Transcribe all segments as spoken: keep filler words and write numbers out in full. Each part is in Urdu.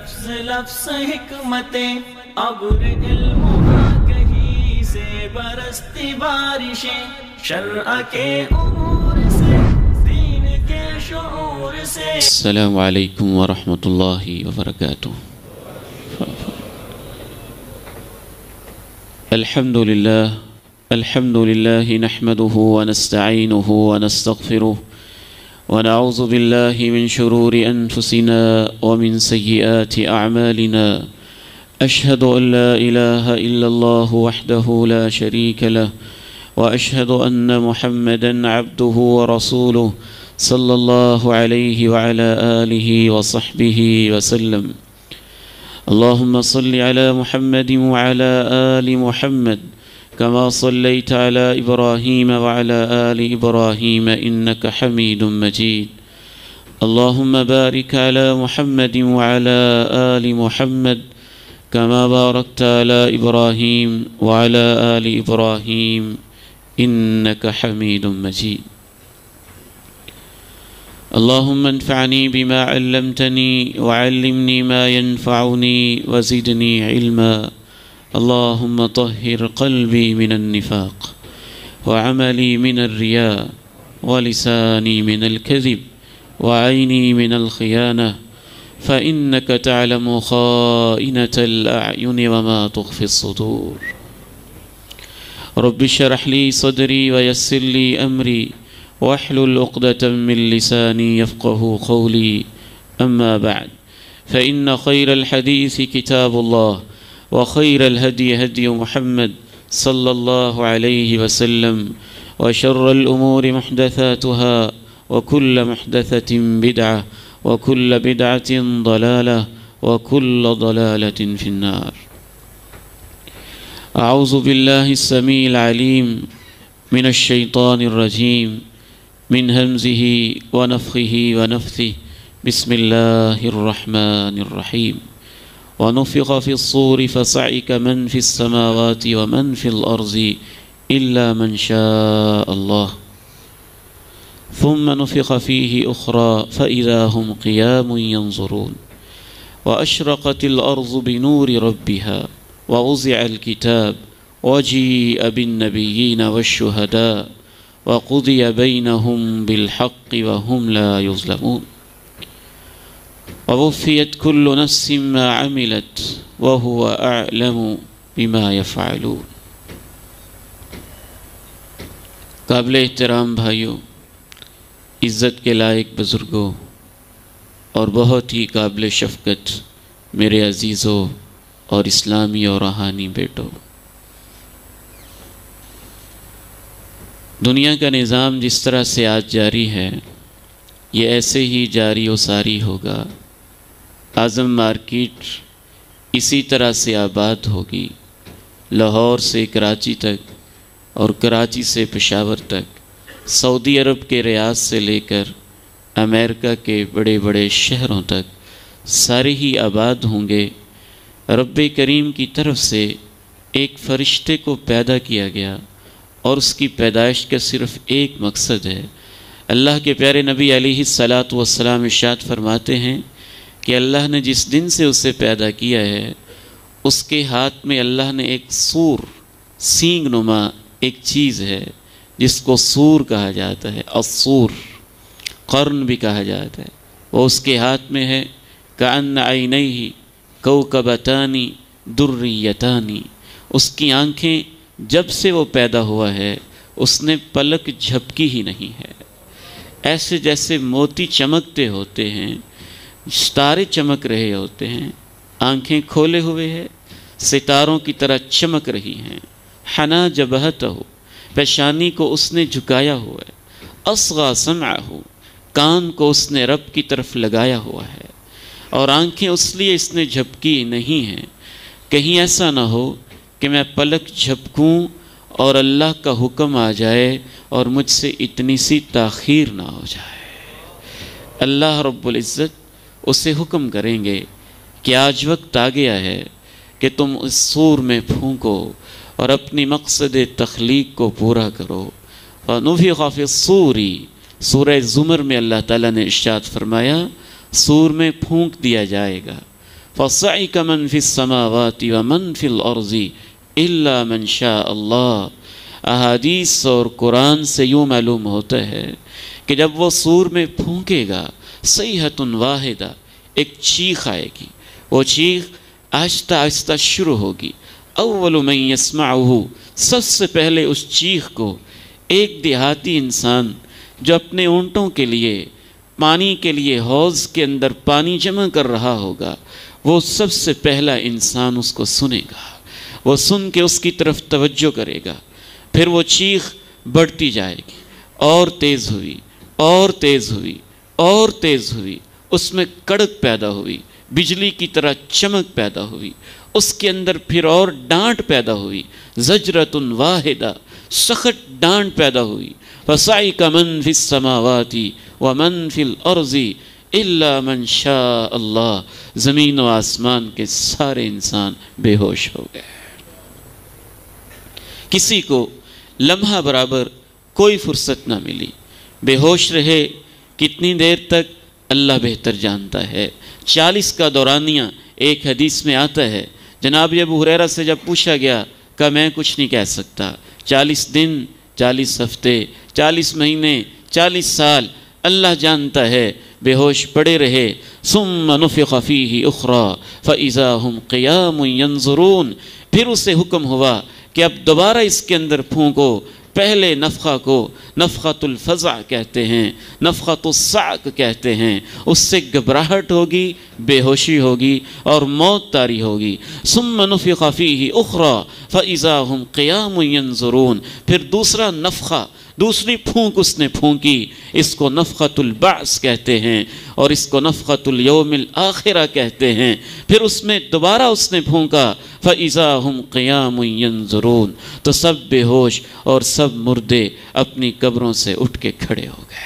لفظ لفظ حکمتیں ابر علم آگہی سے برستی بارشیں شرع کے امور سے دین کے شعور سے. السلام علیکم ورحمۃ اللہ وبرکاتہ. الحمد للہ الحمد للہ نحمده ونستعینه ونستغفره ونعوذ بالله من شرور أنفسنا ومن سيئات أعمالنا. أشهد أن لا إله إلا الله وحده لا شريك له وأشهد أن محمدا عبده ورسوله صلى الله عليه وعلى آله وصحبه وسلم. اللهم صل على محمد وعلى آل محمد كما صليت على إبراهيم وعلى آل إبراهيم إنك حميد مجيد. اللهم بارك على محمد وعلى آل محمد كما باركت على إبراهيم وعلى آل إبراهيم إنك حميد مجيد. اللهم انفعني بما علمتني وعلمني ما ينفعني وزدني علما. اللهم طهر قلبي من النفاق وعملي من الرياء ولساني من الكذب وعيني من الخيانة فإنك تعلم خائنة الأعين وما تخفي الصدور. رب اشرح لي صدري ويسر لي أمري واحلل عقدة من لساني يفقه قولي. أما بعد فإن خير الحديث كتاب الله وخير الهدي هدي محمد صلى الله عليه وسلم وشر الأمور محدثاتها وكل محدثة بدعة وكل بدعة ضلالة وكل ضلالة في النار. أعوذ بالله السميع العليم من الشيطان الرجيم من همزه ونفخه ونفثه. بسم الله الرحمن الرحيم. ونفخ في الصور فصعق من في السماوات ومن في الأرض إلا من شاء الله ثم نفخ فيه أخرى فإذا هم قيام ينظرون. وأشرقت الأرض بنور ربها ووضع الكتاب وجيء بالنبيين والشهداء وقضي بينهم بالحق وهم لا يظلمون. ووفيت كل نفس ما عملت وهو أعلم بما يفعلون. قابل احترام بھائیوں، عزت کے لائق بزرگوں اور بہت ہی قابل شفقت میرے عزیزوں اور اسلامی اور روحانی بیٹوں، دنیا کا نظام جس طرح سے آج جاری ہے یہ ایسے ہی جاری و ساری ہوگا. اعظم مارکیٹ اسی طرح سے آباد ہوگی، لاہور سے کراچی تک اور کراچی سے پشاور تک، سعودی عرب کے ریاض سے لے کر امریکہ کے بڑے بڑے شہروں تک سارے ہی آباد ہوں گے. رب کریم کی طرف سے ایک فرشتے کو پیدا کیا گیا اور اس کی پیدائش کا صرف ایک مقصد ہے. اللہ کے پیارے نبی علیہ الصلاۃ والسلام ارشاد فرماتے ہیں کہ اللہ نے جس دن سے اسے پیدا کیا ہے اس کے ہاتھ میں اللہ نے ایک سور، سینگ نما ایک چیز ہے جس کو سور کہا جاتا ہے، السور، قرن بھی کہا جاتا ہے، وہ اس کے ہاتھ میں ہے. کأن عینیہ کوکبتان دریتان. اس کی آنکھیں جب سے وہ پیدا ہوا ہے اس نے پلک جھپکی ہی نہیں ہے. ایسے جیسے موتی چمکتے ہوتے ہیں، ستارے چمک رہے ہوتے ہیں، آنکھیں کھولے ہوئے ہیں، ستاروں کی طرح چمک رہی ہیں. حنا جبہتہ، پیشانی کو اس نے جھکایا ہوا ہے. اصغى سمعہ، کان کو اس نے رب کی طرف لگایا ہوا ہے. اور آنکھیں اس لیے اس نے جھپکی نہیں ہیں کہیں ایسا نہ ہو کہ میں پلک جھپکوں اور اللہ کا حکم آ جائے اور مجھ سے اتنی سی تاخیر نہ ہو جائے. اللہ رب العزت اسے حکم کریں گے کہ آج وقت آ گیا ہے کہ تم اس سور میں پھونکو اور اپنی مقصد تخلیق کو پورا کرو. وَنُفِخَ فِي الصُّورِ، سورہ زمر میں اللہ تعالیٰ نے ارشاد فرمایا سور میں پھونک دیا جائے گا. فصعق من فی السماوات ومن فی الارض الا من شاء اللہ۔ احادیث اور قرآن سے یوں معلوم ہوتا ہے کہ جب وہ سور میں پھونکے گا، صیحۃ واحدہ، ایک چیخ آئے گی، وہ چیخ آہستہ آہستہ شروع ہوگی۔ اول من یسمعہ، سب سے پہلے اس چیخ کو ایک دیہاتی انسان جو اپنے اونٹوں کے لیے پانی کے لیے حوض کے اندر پانی جمع کر رہا ہوگا، وہ سب سے پہلا انسان اس کو سنے گا، وہ سن کے اس کی طرف توجہ کرے گا، پھر وہ چیخ بڑھتی جائے گی، اور تیز ہوئی اور تیز ہوئی اور تیز ہوئی، اس میں کڑک پیدا ہوئی، بجلی کی طرح چمک پیدا ہوئی، اس کے اندر پھر اور ڈانٹ پیدا ہوئی، زجرۃ واحدہ، سخت ڈانٹ پیدا ہوئی۔ فصعق من فی السماوات ومن فی الارض الا من شاء اللہ، زمین و آسمان کے سارے انسان بے ہوش ہو گئے۔ کسی کو لمحہ برابر کوئی فرصت نہ ملی، بے ہوش رہے کتنی دیر تک اللہ بہتر جانتا ہے۔ چالیس کا دورانیہ ایک حدیث میں آتا ہے، جناب ابو ہریرہ سے جب پوچھا گیا کہ میں کچھ نہیں کہہ سکتا، چالیس دن، چالیس ہفتے، چالیس مہینے، چالیس سال اللہ جانتا ہے، بے ہوش پڑے رہے۔ ثم نفخ فیہ اخری فاذا هم قیام ینظرون، پھر اسے حکم ہوا کہ اب دوبارہ اس کے اندر پھونکو۔ پہلے نفخہ کو نفخۃ الفزع کہتے ہیں، نفخۃ الصعق کہتے ہیں، اس سے گھبراہٹ ہوگی، بے ہوشی ہوگی اور موت طاری ہوگی۔ ثم نفخ فیہ اخری فاذا هم قیام ینظرون، پھر دوسرا نفخہ، دوسری پھونک اس نے پھونکی، اس کو نفخۃ البعث کہتے ہیں اور اس کو نفخۃ الیوم الاخرہ کہتے ہیں۔ پھر اس میں دوبارہ اس نے پھونکا، فَإِذَا هُمْ قِيَامٌ يَنظُرُونَ، تو سب بے ہوش اور سب مردے اپنی قبروں سے اٹھ کے کھڑے ہو گئے۔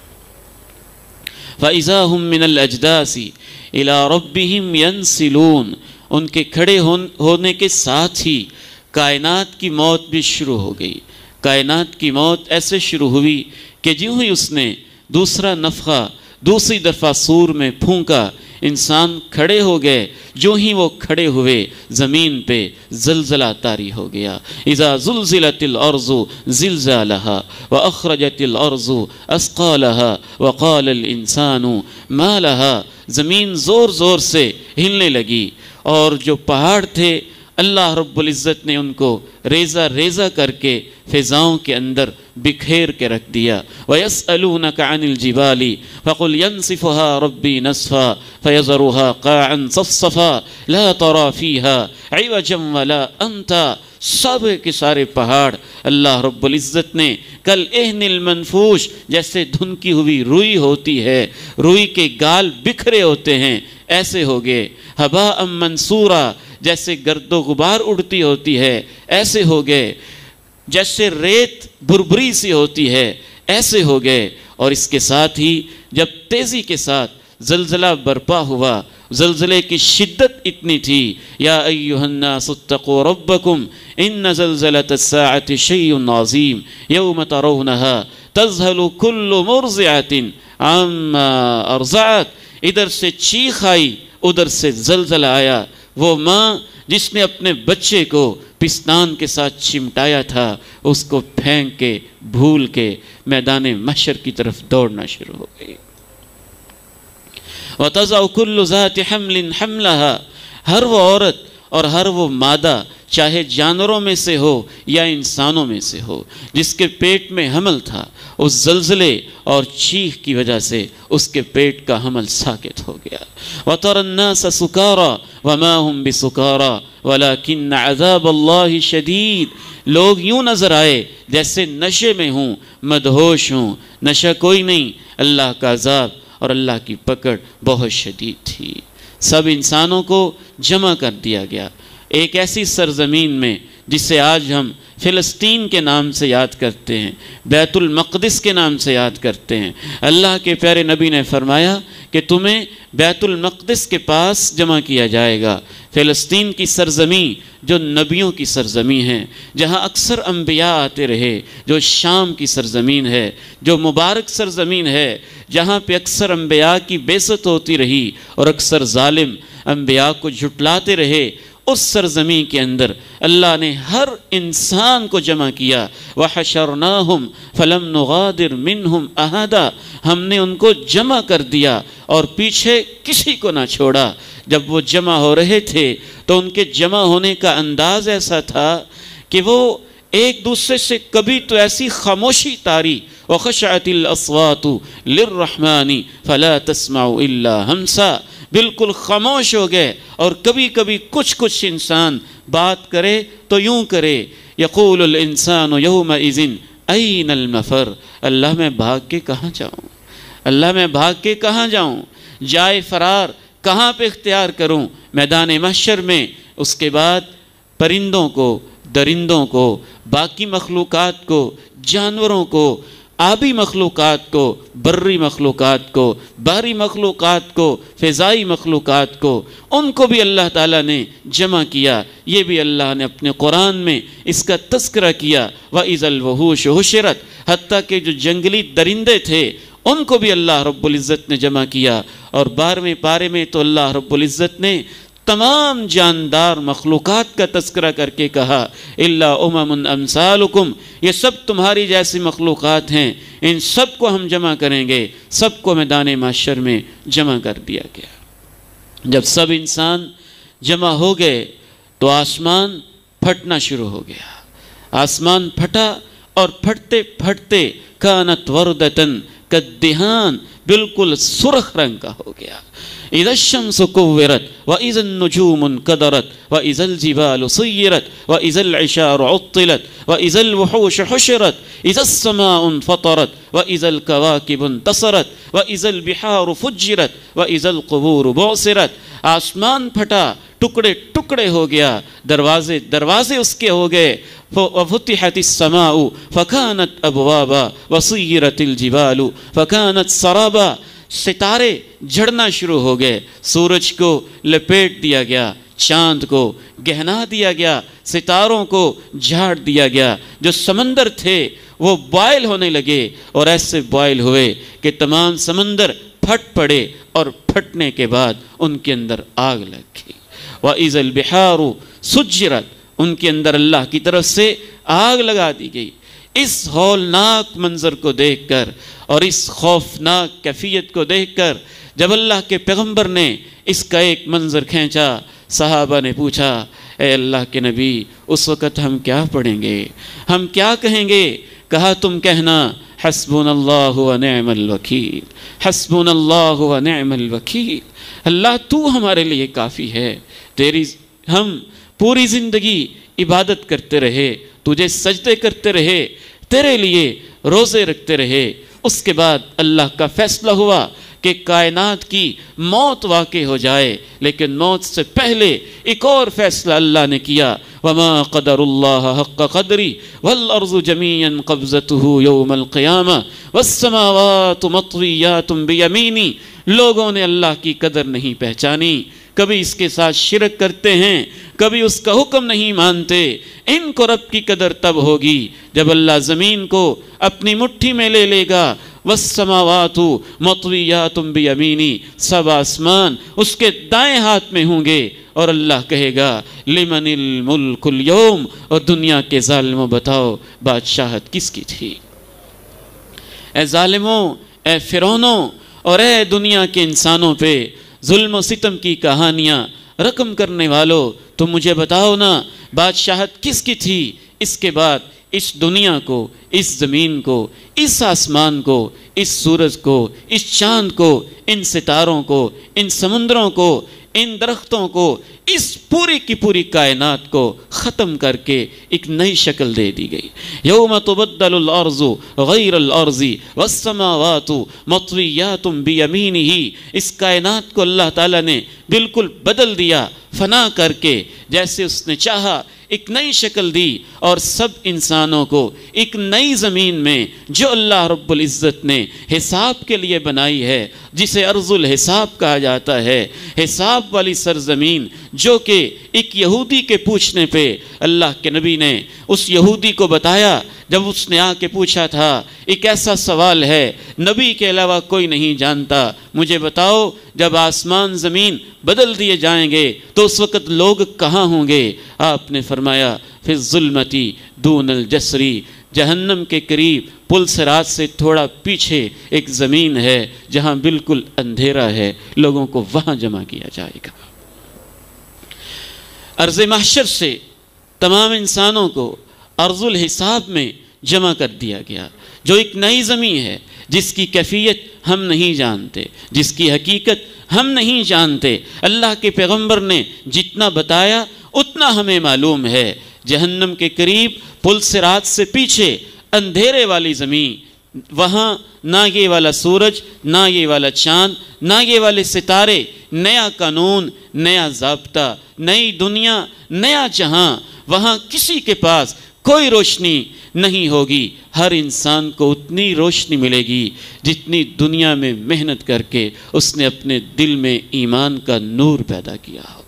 فَإِذَا هُمْ مِنَ الْأَجْدَاثِ إِلَىٰ رَبِّهِمْ يَنْسِلُونَ، ان کے کھڑے ہونے کے ساتھ ہی کائنات کی موت بھی شروع ہو گئی۔ کائنات کی موت ایسے شروع ہوئی کہ جو ہی اس نے دوسرا نفخہ دوسری دفعہ سور میں پھونکا، انسان کھڑے ہو گئے، جو ہی وہ کھڑے ہوئے زمین پہ زلزلہ طاری ہو گیا۔ اذا زلزلت الارض زلزالها واخرجت الارض اثقالها وقال الانسان ما لها، زمین زور زور سے ہلنے لگی اور جو پہاڑ تھے اللہ رب العزت نے ان کو ریزہ ریزہ کر کے فضاؤں کے اندر بکھیر کے رکھ دیا۔ وَيَسْأَلُونَكَ عَنِ الْجِبَالِ فَقُلْ يَنْسِفُهَا رَبِّي نَسْفًا فَيَذَرُهَا قَاعًا صَفْصَفًا لَا تَرَى فِيهَا عِوَجًا وَلَا أَمْتًا، سب کے سارے پہاڑ اللہ رب العزت نے کل اہن المنفوش، جیسے دھنکی ہوئی روئی ہوتی ہے، روئی کے گال بکھرے ہوتے ہیں، ایسے ہو گئے۔ ہباء منصورا، جیسے گرد و غبار اڑتی ہوتی ہے ایسے ہو گئے، جیسے ریت بربری سی ہوتی ہے ایسے ہو گئے۔ اور اس کے ساتھ ہی جب تیزی کے ساتھ زلزلہ برپا ہوا، زلزلے کی شدت اتنی تھی، یا ایہا الناس اتقوا ربکم ان زلزلۃ الساعۃ شیء عظیم یوم ترونہا تذہل کل مرضعۃ عما ارضعت، ادھر سے چیخ آئی ادھر سے زلزلہ آیا۔ وہ ماں جس نے اپنے بچے کو پستان کے ساتھ چمٹایا تھا، اس کو پھینک کے بھول کے میدان محشر کی طرف دوڑنا شروع ہو گئی۔ وَتَضَعُ كُلُّ ذَاتِ حَمْلٍ حَمْلَهَا، ہر وہ عورت اور ہر وہ مادہ، چاہے جانوروں میں سے ہو یا انسانوں میں سے ہو، جس کے پیٹ میں حمل تھا، اس زلزلے اور چیخ کی وجہ سے اس کے پیٹ کا حمل ساکت ہو گیا۔ وَتَرَى النَّاسَ سُكَارَى وَمَا هُمْ بِسُكَارَى وَلَكِنَّ عَذَابَ اللَّهِ شَدِيدٌ، لوگ یوں نظر آئے جیسے نشے میں ہوں، مدہوش ہوں، نشہ کوئی نہیں، اللہ کا عذاب اور اللہ کی پکڑ بہت شدید تھی۔ سب انسانوں کو جمع کر دیا گیا ایک ایسی سرزمین میں جسے آج ہم فلسطین کے نام سے یاد کرتے ہیں، بیت المقدس کے نام سے یاد کرتے ہیں۔ اللہ کے پیارے نبی نے فرمایا کہ تمہیں بیت المقدس کے پاس جمع کیا جائے گا، فلسطین کی سرزمین جو نبیوں کی سرزمین ہے، جہاں اکثر انبیاء آتے رہے، جو شام کی سرزمین ہے، جو مبارک سرزمین ہے، جہاں پہ اکثر انبیاء کی بعثت ہوتی رہی اور اکثر ظالم انبیاء کو جھٹلاتے رہے، اس سرزمین کے اندر اللہ نے ہر انسان کو جمع کیا۔ وَحَشَرْنَاهُمْ فَلَمْ نُغَادِرْ مِنْهُمْ أَحَدًا، ہم نے ان کو جمع کر دیا اور پیچھے کسی کو نہ چھوڑا۔ جب وہ جمع ہو رہے تھے تو ان کے جمع ہونے کا انداز ایسا تھا کہ وہ ایک دوسرے سے کبھی تو ایسی خاموشی تاری، وَخَشَعَتِ الْأَصْوَاتُ لِلرَّحْمَنِ فَلَا تَسْمَعُ إِلَّا هَمْسًا، بالکل خاموش ہو گئے، اور کبھی کبھی کچھ کچھ انسان بات کرے تو یوں کرے، یقول الانسان یومئذ این المفر، اللہ میں بھاگ کے کہاں جاؤں، اللہ میں بھاگ کے کہاں جاؤں، جائے فرار کہاں پہ اختیار کروں میدان محشر میں۔ اس کے بعد پرندوں کو، درندوں کو، باقی مخلوقات کو، جانوروں کو، آبی مخلوقات کو، بری مخلوقات کو، بحری مخلوقات کو، فضائی مخلوقات کو، ان کو بھی اللہ تعالیٰ نے جمع کیا۔ یہ بھی اللہ نے اپنے قرآن میں اس کا تذکرہ کیا، وَإِذَا الْوُحُوشُ حُشِرَتْ، حتیٰ کہ جو جنگلی درندے تھے ان کو بھی اللہ رب العزت نے جمع کیا۔ اور بارہویں پارے میں تو اللہ رب العزت نے تمام جاندار مخلوقات کا تذکرہ کر کے کہا، اِلَّا أُمَمٌ أَمْثَالُكُمْ، یہ سب تمہاری جیسی مخلوقات ہیں، ان سب کو ہم جمع کریں گے۔ سب کو میدان محشر میں جمع کر دیا گیا۔ جب سب انسان جمع ہو گئے تو آسمان پھٹنا شروع ہو گیا۔ آسمان پھٹا، اور پھٹتے پھٹتے کانت وردتن کالدہان، بالکل سرخ رنگ کا ہو گیا۔ اذا الشمس كورت واذا النجوم انكدرت واذا الجبال سيرت واذا العشار عطلت واذا الوحوش حشرت اذا السماء انفطرت واذا الكواكب انتصرت واذا البحار فجرت واذا القبور بعثرت، آسمان پھٹا، ٹکڑے ٹکڑے ہو گیا، دروازے دروازے اس کے ہو گئے۔ وفتحت السماء فكانت ابوابا وسيرت الجبال فكانت سرابا، ستارے جھڑنا شروع ہو گئے، سورج کو لپیٹ دیا گیا، چاند کو گہنا دیا گیا، ستاروں کو جھاڑ دیا گیا، جو سمندر تھے وہ بوائل ہونے لگے، اور ایسے بوائل ہوئے کہ تمام سمندر پھٹ پڑے، اور پھٹنے کے بعد ان کے اندر آگ لگ گئی۔ وَإِذَا الْبِحَارُ سُجِّرَتْ، ان کے اندر اللہ کی طرف سے آگ لگا دی گئی۔ اس ہولناک منظر کو دیکھ کر اور اس خوفناک کیفیت کو دیکھ کر جب اللہ کے پیغمبر نے اس کا ایک منظر کھینچا، صحابہ نے پوچھا، اے اللہ کے نبی، اس وقت ہم کیا پڑھیں گے، ہم کیا کہیں گے؟ کہا، تم کہنا حسبنا اللہ و نعم الوکیل، حسبنا اللہ و نعم الوکیل، اللہ تو ہمارے لیے کافی ہے۔ تیری ہم پوری زندگی عبادت کرتے رہے، تجھے سجدے کرتے رہے، تیرے لیے روزے رکھتے رہے، اس کے بعد اللہ کا فیصلہ ہوا کہ کائنات کی موت واقع ہو جائے، لیکن موت سے پہلے ایک اور فیصلہ اللہ نے کیا، وَمَا قَدَرُ اللَّهَ حَقَّ قَدْرِ وَالْأَرْضُ جَمِيعًا قَبْضَتُهُ يَوْمَ الْقِيَامَةِ وَالسَّمَاوَاتُ مَطْوِيَّاتٌ بِيَمِينِهِ، لوگوں نے اللہ کی قدر نہیں پہچانی، کبھی اس کے ساتھ شرک کرتے ہیں، کبھی اس کا حکم نہیں مانتے۔ ان کو رب کی قدر تب ہوگی جب اللہ زمین کو اپنی مٹھی میں لے لے گا، والسماوات مطویات بیمینی، سب آسمان اس کے دائیں ہاتھ میں ہوں گے، اور اللہ کہے گا لمن الملک اليوم، اور دنیا کے ظالموں بتاؤ بادشاہت کس کی تھی؟ اے ظالموں، اے فرعونوں، اور اے دنیا کے انسانوں پہ ظلم و ستم کی کہانیاں رقم کرنے والو، تو مجھے بتاؤ نا بادشاہت کس کی تھی؟ اس کے بعد اس دنیا کو، اس زمین کو، اس آسمان کو، اس سورج کو، اس چاند کو، ان ستاروں کو، ان سمندروں کو، ان درختوں کو، اس پوری کی پوری کائنات کو ختم کر کے ایک نئی شکل دے دی گئی۔ یوم تبدل الارض غیر الارض والسماوات مطویات بیمینہ، اس کائنات کو اللہ تعالیٰ نے بالکل بدل دیا، فنا کر کے جیسے اس نے چاہا ایک نئی شکل دی، اور سب انسانوں کو ایک نئی زمین میں جو اللہ رب العزت نے حساب کے لیے بنائی ہے، جسے ارض الحساب کہا جاتا ہے، حساب والی سرزمین، جو کہ ایک یہودی کے پوچھنے پہ اللہ کے نبی نے اس یہودی کو بتایا، جب اس نے آ کے پوچھا تھا ایک ایسا سوال ہے نبی کے علاوہ کوئی نہیں جانتا، مجھے بتاؤ جب آسمان زمین بدل دیے جائیں گے تو اس وقت لوگ کہاں ہوں گے؟ آپ نے فرمایا فی الظلمتی دون الجسری، جہنم کے قریب پل صراط سے تھوڑا پیچھے ایک زمین ہے جہاں بالکل اندھیرا ہے، لوگوں کو وہاں جمع کیا جائے گا۔ ارض محشر سے تمام انسانوں کو ارض الحساب میں جمع کر دیا گیا، جو ایک نئی زمین ہے جس کی کیفیت ہم نہیں جانتے، جس کی حقیقت ہم نہیں جانتے۔ اللہ کے پیغمبر نے جتنا بتایا اتنا ہمیں معلوم ہے۔ جہنم کے قریب پل صراط سے پیچھے اندھیرے والی زمین، وہاں نہ یہ والا سورج، نہ یہ والا چاند، نہ یہ والے ستارے، نیا قانون، نیا ضابطہ، نئی دنیا، نیا جہاں، وہاں کسی کے پاس کوئی روشنی نہیں ہوگی۔ ہر انسان کو اتنی روشنی ملے گی جتنی دنیا میں محنت کر کے اس نے اپنے دل میں ایمان کا نور پیدا کیا ہوگا۔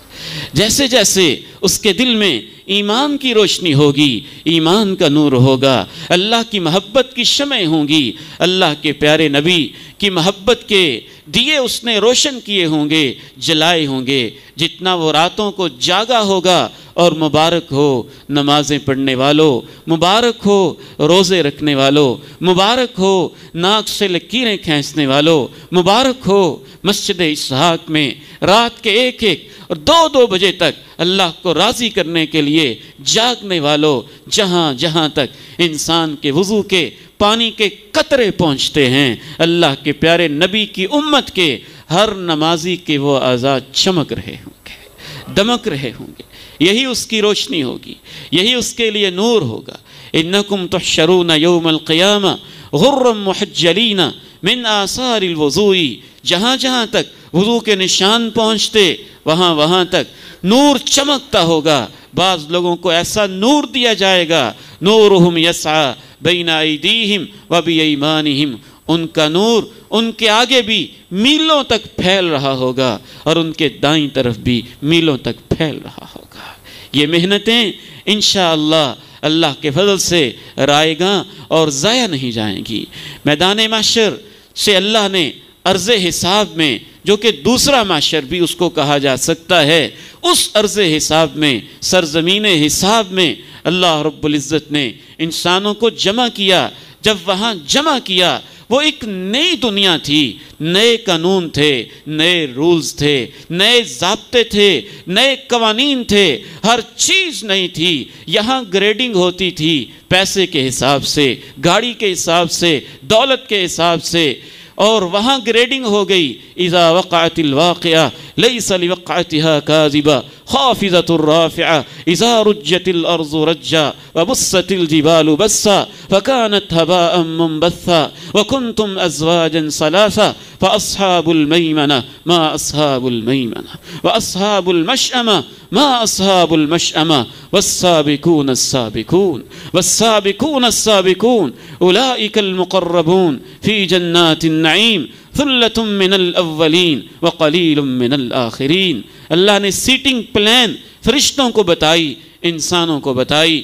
جیسے جیسے اس کے دل میں ایمان کی روشنی ہوگی، ایمان کا نور ہوگا، اللہ کی محبت کی شمعیں ہوں گی، اللہ کے پیارے نبی کی محبت کے دیے اس نے روشن کیے ہوں گے، جلائے ہوں گے۔ جتنا وہ راتوں کو جاگا ہوگا، اور مبارک ہو نمازیں پڑھنے والوں، مبارک ہو روزے رکھنے والوں، مبارک ہو ناک سے لکیریں کھینچنے والوں، مبارک ہو مسجد اسحاق میں رات کے ایک ایک اور دو دو بجے تک اللہ کو راضی کرنے کے لیے جاگنے والوں، جہاں جہاں تک انسان کے وضو کے پانی کے قطرے پہنچتے ہیں، اللہ کے پیارے نبی کی امت کے ہر نمازی کے وہ اعضاء چمک رہے ہوں گے، دمک رہے ہوں گے۔ یہی اس کی روشنی ہوگی، یہی اس کے لیے نور ہوگا۔ انکم تحشرون یوم القیامہ غرا محجلین من آثار الوضوء، جہاں جہاں تک وضو کے نشان پہنچتے وہاں وہاں تک نور چمکتا ہوگا۔ بعض لوگوں کو ایسا نور دیا جائے گا، نورہم یسعی بین ایدیہم و بایمانہم، ان کا نور ان کے آگے بھی میلوں تک پھیل رہا ہوگا اور ان کے دائیں طرف بھی میلوں تک پھیل رہا ہوگا۔ یہ محنتیں انشاءاللہ اللہ کے فضل سے رائے گاں اور ضائع نہیں جائیں گی۔ میدان محشر سے اللہ نے عرض حساب میں، جو کہ دوسرا محشر بھی اس کو کہا جا سکتا ہے، اس عرض حساب میں، سرزمین حساب میں اللہ رب العزت نے انسانوں کو جمع کیا۔ جب وہاں جمع کیا، وہ ایک نئی دنیا تھی، نئے قانون تھے، نئے رولز تھے، نئے ضابطے تھے، نئے قوانین تھے، ہر چیز نئی تھی۔ یہاں گریڈنگ ہوتی تھی پیسے کے حساب سے، گاڑی کے حساب سے، دولت کے حساب سے، اور وہاں گریڈنگ ہو گئی۔ اذا وقعت الواقعہ لیس لوقعتها کاذبہ خافضۃ الرافعہ اذا رجت الارض رجا وبست الجبال بسا فكانت هباء منبثا وكنتم ازواجا ثلاثا فاصحاب المیمنہ ما اصحاب المیمنہ واصحاب المشأمہ ما اصحاب المشأمہ والسابقون السابقون والسابقون السابقون اولئک المقربون فی جنات النعیم ثلۃ من الاولین وقلیل من الآخرین۔ اللہ نے سیٹنگ پلان فرشتوں کو بتائی، انسانوں کو بتائی۔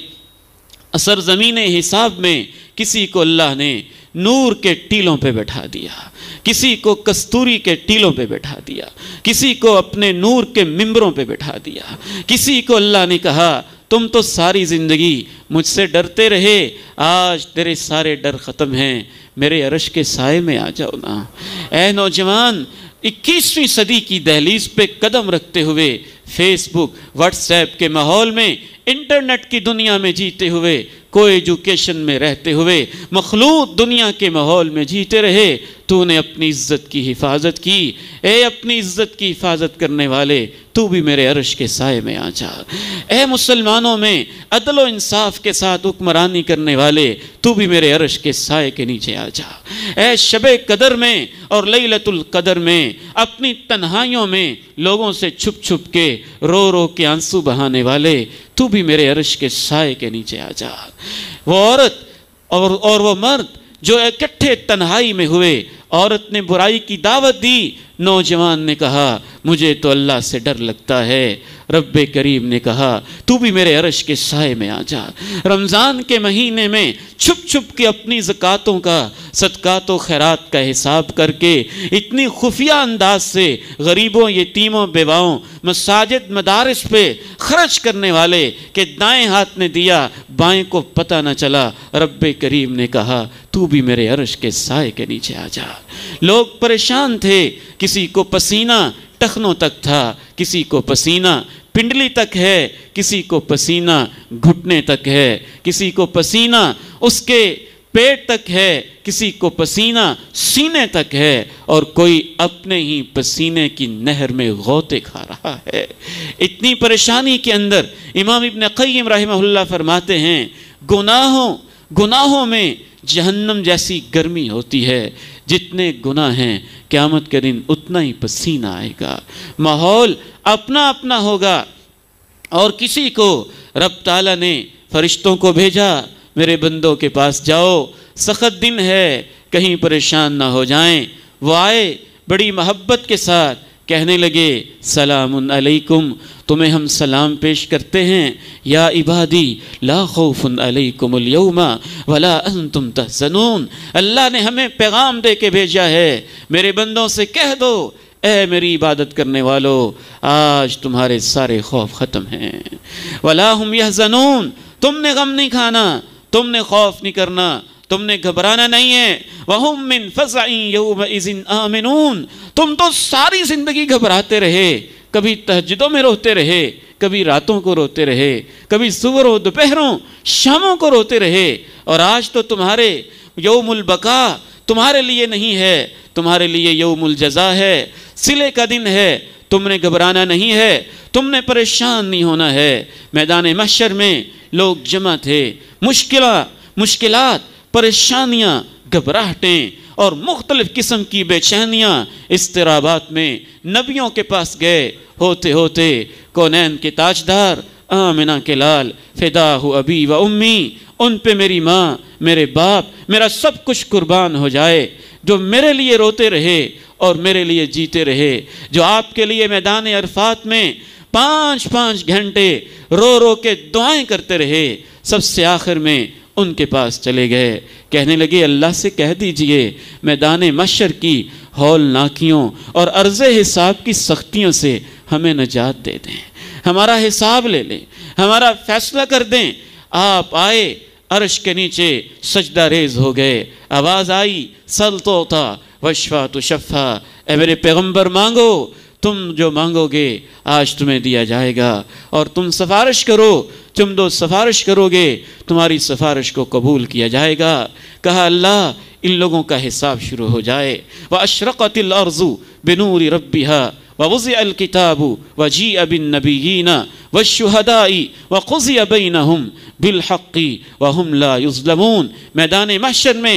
سرزمین حساب میں کسی کو اللہ نے نور کے ٹیلوں پہ بٹھا دیا، کسی کو کستوری کے ٹیلوں پہ بٹھا دیا، کسی کو اپنے نور کے ممبروں پہ بٹھا دیا، کسی کو اللہ نے کہا تم تو ساری زندگی مجھ سے ڈرتے رہے، آج تیرے سارے ڈر ختم ہیں، میرے عرش کے سائے میں آ جاؤ نا۔ اے نوجوان، اکیسویں صدی کی دہلیز پہ قدم رکھتے ہوئے، فیس بک، واٹس ایپ کے ماحول میں، انٹرنیٹ کی دنیا میں جیتے ہوئے، کو ایجوکیشن میں رہتے ہوئے، مخلوط دنیا کے ماحول میں جیتے رہے، تو نے اپنی عزت کی حفاظت کی۔ اے اپنی عزت کی حفاظت کرنے والے، تو بھی میرے عرش کے سائے میں آ جا۔ اے مسلمانوں میں عدل و انصاف کے ساتھ حکمرانی کرنے والے، تو بھی میرے عرش کے سائے کے نیچے آ جا۔ اے شب قدر میں اور لیلۃ القدر میں اپنی تنہائیوں میں لوگوں سے چھپ چھپ کے رو رو کے آنسو بہانے والے، تو بھی میرے عرش کے سائے کے نیچے آ جا۔ وہ عورت اور اور وہ مرد جو اکٹھے تنہائی میں ہوئے عورت نے برائی کی دعوت دی، نوجوان نے کہا مجھے تو اللہ سے ڈر لگتا ہے۔ رب کریم نے کہا تو بھی میرے عرش کے سائے میں آ جا۔ رمضان کے مہینے میں چھپ چھپ کے اپنی زکاتوں کا، صدقات و خیرات کا حساب کر کے اتنی خفیہ انداز سے غریبوں، یتیموں، بیواؤں، مساجد، مدارس پہ خرچ کرنے والے کہ دائیں ہاتھ نے دیا بائیں کو پتہ نہ چلا، رب کریم نے کہا تو بھی میرے عرش کے سائے کے نیچے آ جا۔ لوگ پریشان تھے، کسی کو پسینہ ٹخنوں تک تھا، کسی کو پسینہ پنڈلی تک ہے، کسی کو پسینہ گھٹنے تک ہے، کسی کو پسینہ اس کے پیٹ تک ہے، کسی کو پسینہ سینے تک ہے، اور کوئی اپنے ہی پسینے کی نہر میں غوطے کھا رہا ہے۔ اتنی پریشانی کے اندر امام ابن قیم رحمہ اللہ فرماتے ہیں گناہوں گناہوں میں جہنم جیسی گرمی ہوتی ہے، جتنے گناہ ہیں قیامت کے دن اتنا ہی پسینہ آئے گا، ماحول اپنا اپنا ہوگا۔ اور کسی کو رب تعالیٰ نے فرشتوں کو بھیجا، میرے بندوں کے پاس جاؤ، سخت دن ہے، کہیں پریشان نہ ہو جائیں۔ وہ آئے بڑی محبت کے ساتھ، کہنے لگے سلام علیکم، تمہیں ہم سلام پیش کرتے ہیں، یا عبادی لا خوف علیکم اليوم ولا انتم تحزنون۔ اللہ نے ہمیں پیغام دے کے بھیجا ہے، میرے بندوں سے کہہ دو اے میری عبادت کرنے والو، آج تمہارے سارے خوف ختم ہیں۔ ولا هم يحزنون، تم نے غم نہیں کھانا، تم نے خوف نہیں کرنا، تم نے گھبرانا نہیں ہے۔ وَهُم مِّن فَزْعٍ يَوْمَئِذٍ آمِنُونَ، تم تو ساری زندگی گھبراتے رہے، کبھی تہجدوں میں روتے رہے، کبھی راتوں کو روتے رہے، کبھی صبحوں دوپہروں شاموں کو روتے رہے، اور آج تو تمہارے یوم البقا تمہارے لیے نہیں ہے، تمہارے لیے یوم الجزا ہے، صلے کا دن ہے، تم نے گھبرانا نہیں ہے، تم نے پریشان نہیں ہونا ہے۔ میدان محشر میں لوگ جمع تھے، مشکلات مشکلات پریشانیاں، گھبراہٹیں اور مختلف قسم کی بے چینیاں، اضطرابات میں نبیوں کے پاس گئے، ہوتے ہوتے کونین کے تاجدار آمنہ کے لال فداہ ابی و امی، ان پہ میری ماں، میرے باپ، میرا سب کچھ قربان ہو جائے، جو میرے لیے روتے رہے اور میرے لیے جیتے رہے، جو آپ کے لیے میدان عرفات میں پانچ پانچ گھنٹے رو رو کے دعائیں کرتے رہے، سب سے آخر میں ان کے پاس چلے گئے، کہنے لگے اللہ سے کہہ دیجئے میدان محشر کی ہولناکیوں اور عرض حساب کی سختیوں سے ہمیں نجات دے دیں، ہمارا حساب لے لیں، ہمارا فیصلہ کر دیں۔ آپ آئے، عرش کے نیچے سجدہ ریز ہو گئے، آواز آئی سل توتا وشفا تو شفا، اے میرے پیغمبر مانگو، تم جو مانگو گے آج تمہیں دیا جائے گا، اور تم سفارش کرو، تم دو سفارش کرو گے تمہاری سفارش کو قبول کیا جائے گا۔ کہا اللہ ان لوگوں کا حساب شروع ہو جائے۔ وَأَشْرَقَتِ الْأَرْضُ بِنُورِ رَبِّهَا وَوُضِعَ الْكِتَابُ وَجِيءَ بِالنَّبِيِّينَ وَالشُّهَدَاءِ وَقُضِيَ بَيْنَهُمْ بِالْحَقِّ وَهُمْ لَا يُظْلَمُونَ۔ میدان محشر میں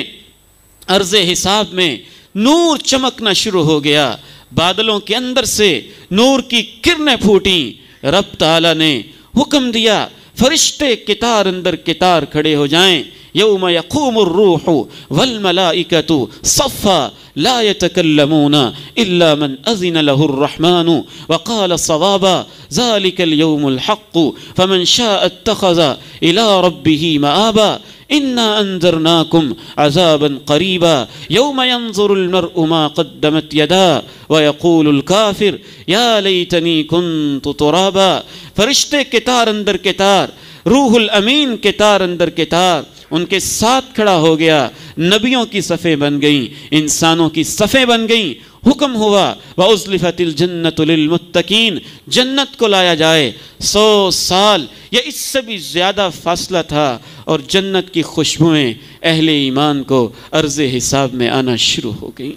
عرض حساب میں نور چمکنا شروع ہو گیا، بادلوں کے اندر سے نور کی کرنیں پھوٹیں، رب تعالیٰ نے حکم دیا فرشتے کتار اندر کتار کھڑے ہو جائیں۔ یوم یقوم الروح والملائکۃ صفا لا يتکلمون الا من اذن له الرحمن وقال صوابا ذلك اليوم الحق فمن شاء اتخذ الى ربه مآبا انا انذرناکم عذابا قریبا یوم ينظر المرء ما قدمت یدا ویقول الکافر یا لیتنی کنت ترابا۔ فرشتے کتار اندر کتار، روح الامین کتار اندر کتار ان کے ساتھ کھڑا ہو گیا، نبیوں کی صفیں بن گئیں، انسانوں کی صفیں بن گئیں، حکم ہوا وَأُزْلِفَتِ الْجَنَّةُ لِلْمُتَّقِينَ، جنت کو لایا جائے۔ سو سال یا اس سے بھی زیادہ فاصلہ تھا، اور جنت کی خوشبوئیں اہل ایمان کو عرض حساب میں آنا شروع ہو گئیں۔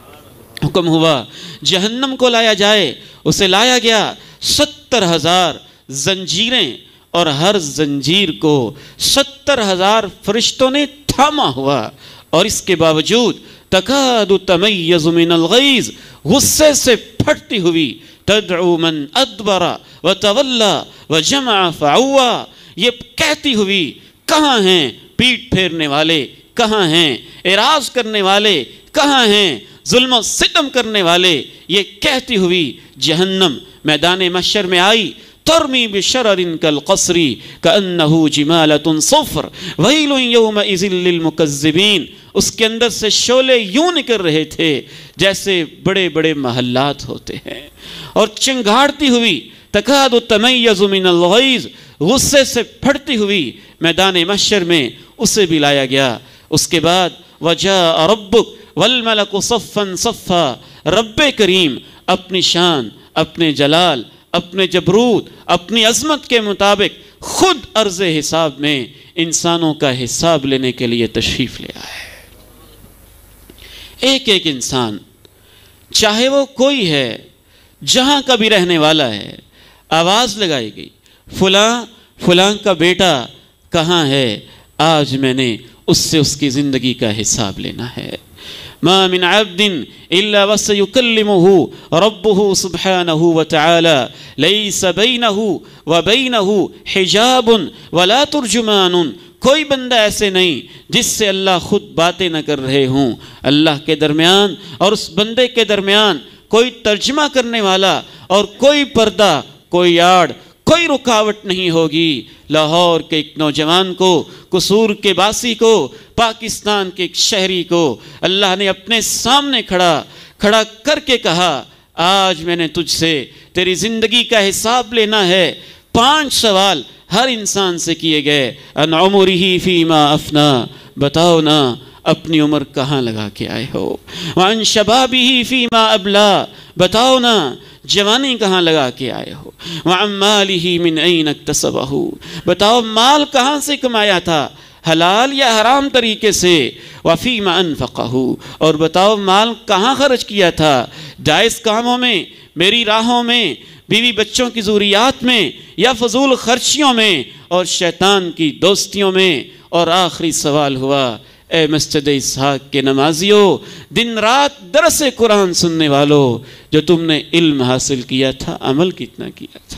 حکم ہوا جہنم کو لایا جائے، اسے لایا گیا، ستر ہزار زنجیریں، اور ہر زنجیر کو ستر ہزار فرشتوں نے تھاما ہوا، اور اس کے باوجود تکاد تمیز من الغیظ، غصے سے پھٹتی ہوئی، تدعو من ادبر وتولا وجمع فعوا، یہ کہتی ہوئی کہاں ہیں پیٹ پھیرنے والے، کہاں ہیں اعراض کرنے والے، کہاں ہیں ظلم و ستم کرنے والے؟ یہ کہتی ہوئی جہنم میدان محشر میں آئی، ترمی بشرر کالقصر کأنہ جمالۃ صفر ویل یومئذ للمکذبین۔ اس کے اندر سے شعلے یوں نکل رہے تھے جیسے بڑے بڑے محلات ہوتے ہیں، اور چنگھاڑتی ہوئی تکاد تمیز من الغیظ، غصے سے پھٹتی ہوئی میدان محشر میں اسے بھی لایا گیا۔ اس کے بعد وجاء ربک والملک صفا صفا، رب کریم اپنی شان، اپنے جلال، اپنے جبروت، اپنی عظمت کے مطابق خود عرض حساب میں انسانوں کا حساب لینے کے لیے تشریف لے آئے۔ ایک ایک انسان، چاہے وہ کوئی ہے، جہاں کا بھی رہنے والا ہے، آواز لگائی گئی، فلاں فلاں کا بیٹا کہاں ہے؟ آج میں نے اس سے اس کی زندگی کا حساب لینا ہے۔ ما من عبد الا وسيكلمه ربه سبحانه وتعالى ليس بينه وبينه حجاب ولا ترجمان۔ کوئی بندہ ایسے نہیں جس سے اللہ خود باتیں نہ کر رہے ہوں، اللہ کے درمیان اور اس بندے کے درمیان کوئی ترجمہ کرنے والا اور کوئی پردہ، کوئی آڑ، کوئی رکاوٹ نہیں ہوگی۔ لاہور کے ایک نوجوان کو، قصور کے باسی کو، پاکستان کے ایک شہری کو اللہ نے اپنے سامنے کھڑا کھڑا کر کے کہا، آج میں نے تجھ سے تیری زندگی کا حساب لینا ہے۔ پانچ سوال ہر انسان سے کیے گئے، ان عمرہ فیما افنا، بتاؤ نا اپنی عمر کہاں لگا کے آئے ہو، وعن شبابہ فیما ابلا، بتاؤ نا جوانی کہاں لگا کے آئے ہو، وعن مالہ من این اکتسبہ، بتاؤ مال کہاں سے کمایا تھا، حلال یا حرام طریقے سے، وفیما انفقہ، اور بتاؤ مال کہاں خرچ کیا تھا، جائز کاموں میں، میری راہوں میں، بیوی بچوں کی ضروریات میں، یا فضول خرچیوں میں اور شیطان کی دوستیوں میں۔ اور آخری سوال ہوا، اے مسجد اسحاق کے نمازیوں، دن رات درس قرآن سننے والوں، جو تم نے علم حاصل کیا تھا عمل کتنا کیا تھا؟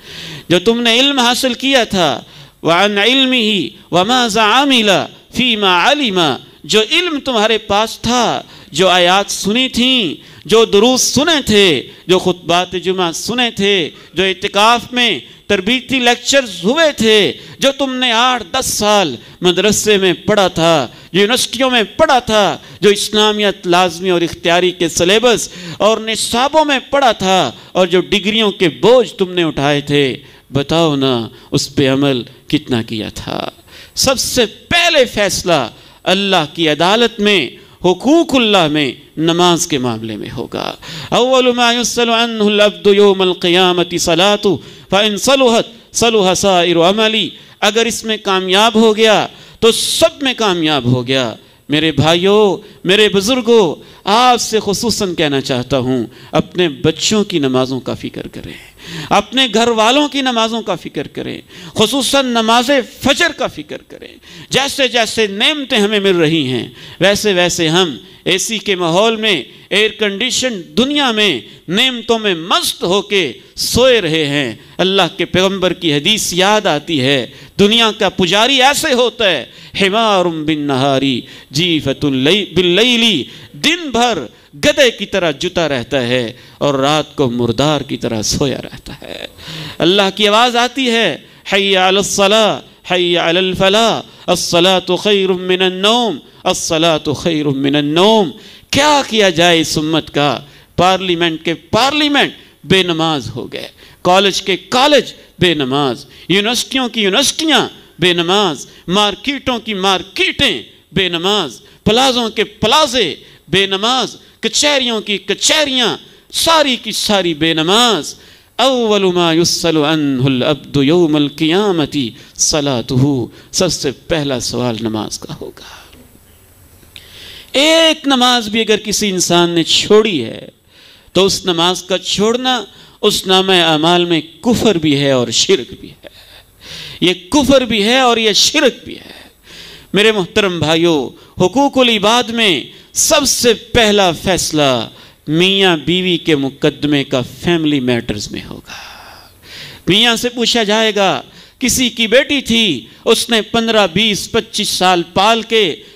جو تم نے علم حاصل کیا تھا، وعن علمہ وماذا عمل فیما علم، جو علم تمہارے پاس تھا، جو آیات سنی تھیں، جو دروس سنے تھے، جو خطبات جمعہ سنے تھے، جو اعتکاف میں تربیتی لیکچرز ہوئے تھے، جو تم نے آٹھ دس سال مدرسے میں پڑھا تھا، جو یونیورسٹیوں میں پڑھا تھا، جو اسلامیت لازمی اور اختیاری کے سلیبس اور نصابوں میں پڑھا تھا، اور جو ڈگریوں کے بوجھ تم نے اٹھائے تھے، بتاؤ نا اس پہ عمل کتنا کیا تھا؟ سب سے پہلے فیصلہ اللہ کی عدالت میں، حقوق اللہ میں، نماز کے معاملے میں ہوگا۔ اول ما يسأل عنه العبد يوم القیامة صلاته فإن صلحت صلح سائر عملی، اگر اس میں کامیاب ہو گیا تو سب میں کامیاب ہو گیا۔ میرے بھائیوں، میرے بزرگوں، آپ سے خصوصاً کہنا چاہتا ہوں، اپنے بچوں کی نمازوں کا فکر کریں، اپنے گھر والوں کی نمازوں کا فکر کریں، خصوصاً نماز فجر کا فکر کریں۔ جیسے جیسے نعمتیں ہمیں مل رہی ہیں، ویسے ویسے ہم اے سی کے ماحول میں، ایئر کنڈیشن دنیا میں نعمتوں میں مست ہو کے سوئے رہے ہیں۔ اللہ کے پیغمبر کی حدیث یاد آتی ہے، دنیا کا پجاری ایسے ہوتا ہے، حمار بالنہاری جیفۃ باللیل، دن بھر گدے کی طرح جتا رہتا ہے اور رات کو مردار کی طرح سویا رہتا ہے۔ اللہ کی آواز آتی ہے، حی علی الصلاۃ حی علی الفلاح، الصلاۃ خیر من النوم، الصلاۃ خیر من النوم۔ کیا کیا جائے اس امت کا؟ پارلیمنٹ کے پارلیمنٹ بے نماز ہو گئے، کالج کے کالج بے نماز، یونیورسٹیوں کی یونیورسٹیاں بے نماز، مارکیٹوں کی مارکیٹیں بے نماز، پلازوں کے پلازے بے نماز، کچہریوں کی کچہریاں ساری کی ساری بے نماز۔ اول ما یسأل عنہ العبد یوم القیامۃ صلاتہ، سب سے پہلا سوال نماز کا ہوگا۔ ایک نماز بھی اگر کسی انسان نے چھوڑی ہے تو اس نماز کا چھوڑنا اس نامہ اعمال میں کفر بھی ہے اور شرک بھی ہے۔ یہ کفر بھی ہے اور یہ شرک بھی ہے۔ میرے محترم بھائیوں، حقوق العباد میں سب سے پہلا فیصلہ میاں بیوی کے مقدمے کا فیملی میٹرز میں ہوگا۔ میاں سے پوچھا جائے گا، کسی کی بیٹی تھی، اس نے پندرہ بیس پچیس سال پال کے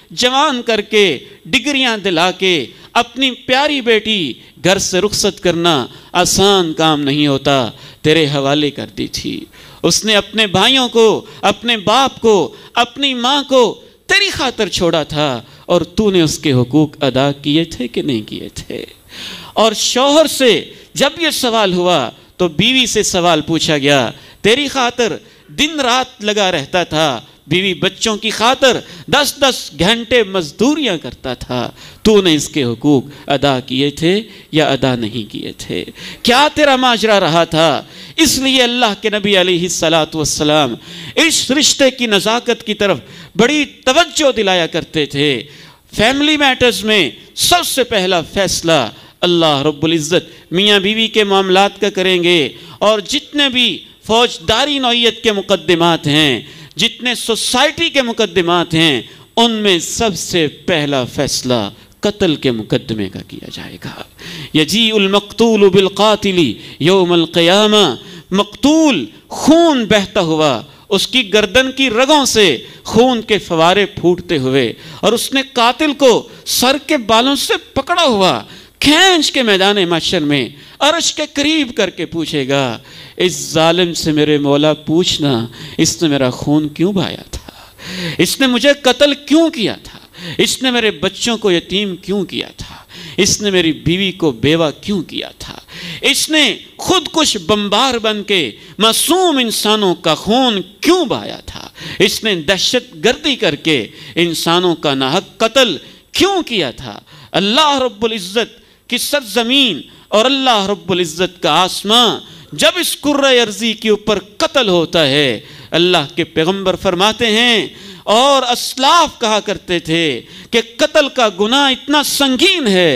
جوان کر کے ڈگریاں دلا کے اپنی پیاری بیٹی گھر سے رخصت کرنا آسان کام نہیں ہوتا، تیرے حوالے کر دی تھی۔ اس نے اپنے بھائیوں کو، اپنے باپ کو، اپنی ماں کو تیری خاطر چھوڑا تھا، اور تو نے اس کے حقوق ادا کیے تھے کہ نہیں کیے تھے؟ اور شوہر سے جب یہ سوال ہوا تو بیوی سے سوال پوچھا گیا، تیری خاطر دن رات لگا رہتا تھا، بیوی بچوں کی خاطر دس دس گھنٹے مزدوریاں کرتا تھا، تو نے اس کے حقوق ادا کیے تھے یا ادا نہیں کیے تھے؟ کیا تیرا ماجرا رہا تھا؟ اس لیے اللہ کے نبی علیہ الصلاۃ والسلام اس رشتے کی نزاکت کی طرف بڑی توجہ دلایا کرتے تھے۔ فیملی میٹرز میں سب سے پہلا فیصلہ اللہ رب العزت میاں بیوی کے معاملات کا کریں گے، اور جتنے بھی فوجداری نوعیت کے مقدمات ہیں، جتنے سوسائٹی کے مقدمات ہیں، ان میں سب سے پہلا فیصلہ قتل کے مقدمے کا کیا جائے گا۔ یجیء المقتول بالقاتل یوم القیامہ، مقتول خون بہتا ہوا، اس کی گردن کی رگوں سے خون کے فوارے پھوٹتے ہوئے، اور اس نے قاتل کو سر کے بالوں سے پکڑا ہوا کھینچ کے میدان محشر میں عرش کے قریب کر کے پوچھے گا، اس ظالم سے میرے مولا پوچھنا، اس نے میرا خون کیوں بہایا تھا؟ اس نے مجھے قتل کیوں کیا تھا؟ اس نے میرے بچوں کو یتیم کیوں کیا تھا؟ اس نے میری بیوی کو بیوہ کیوں کیا تھا؟ اس نے خود کش بمبار بن کے معصوم انسانوں کا خون کیوں بہایا تھا؟ اس نے دہشت گردی کر کے انسانوں کا ناحق قتل کیوں کیا تھا؟ اللہ رب العزت کی سرزمین اور اللہ رب العزت کا آسمان جب اس کرۂ ارضی کے اوپر قتل ہوتا ہے، اللہ کے پیغمبر فرماتے ہیں اور اسلاف کہا کرتے تھے کہ قتل کا گناہ اتنا سنگین ہے،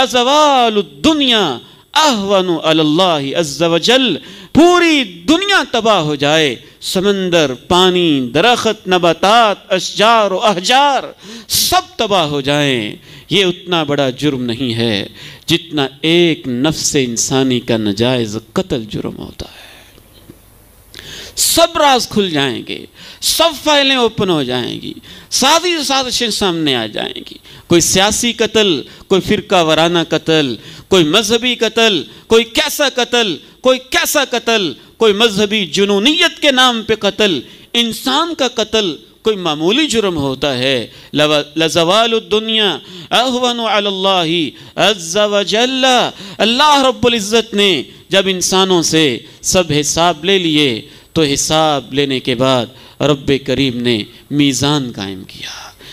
لزوال الدنیا اہون علی اللہ عز وجل، پوری دنیا تباہ ہو جائے، سمندر، پانی، درخت، نباتات، اشجار و احجار سب تباہ ہو جائیں، یہ اتنا بڑا جرم نہیں ہے جتنا ایک نفس انسانی کا ناجائز قتل جرم ہوتا ہے۔ سب راز کھل جائیں گے، سب فائلیں اوپن ہو جائیں گی، سازی سازشیں سامنے آ جائیں گی۔ کوئی سیاسی قتل، کوئی فرقہ وارانہ قتل، کوئی مذہبی قتل، کوئی کیسا قتل، کوئی کیسا قتل، کوئی مذہبی جنونیت کے نام پہ قتل، انسان کا قتل کوئی معمولی جرم ہوتا ہے۔ لزوال الدنیا اہون علی اللہ عز وجل، اللہ رب العزت نے جب انسانوں سے سب حساب لے لیے تو حساب لینے کے بعد رب کریم نے میزان قائم کیا۔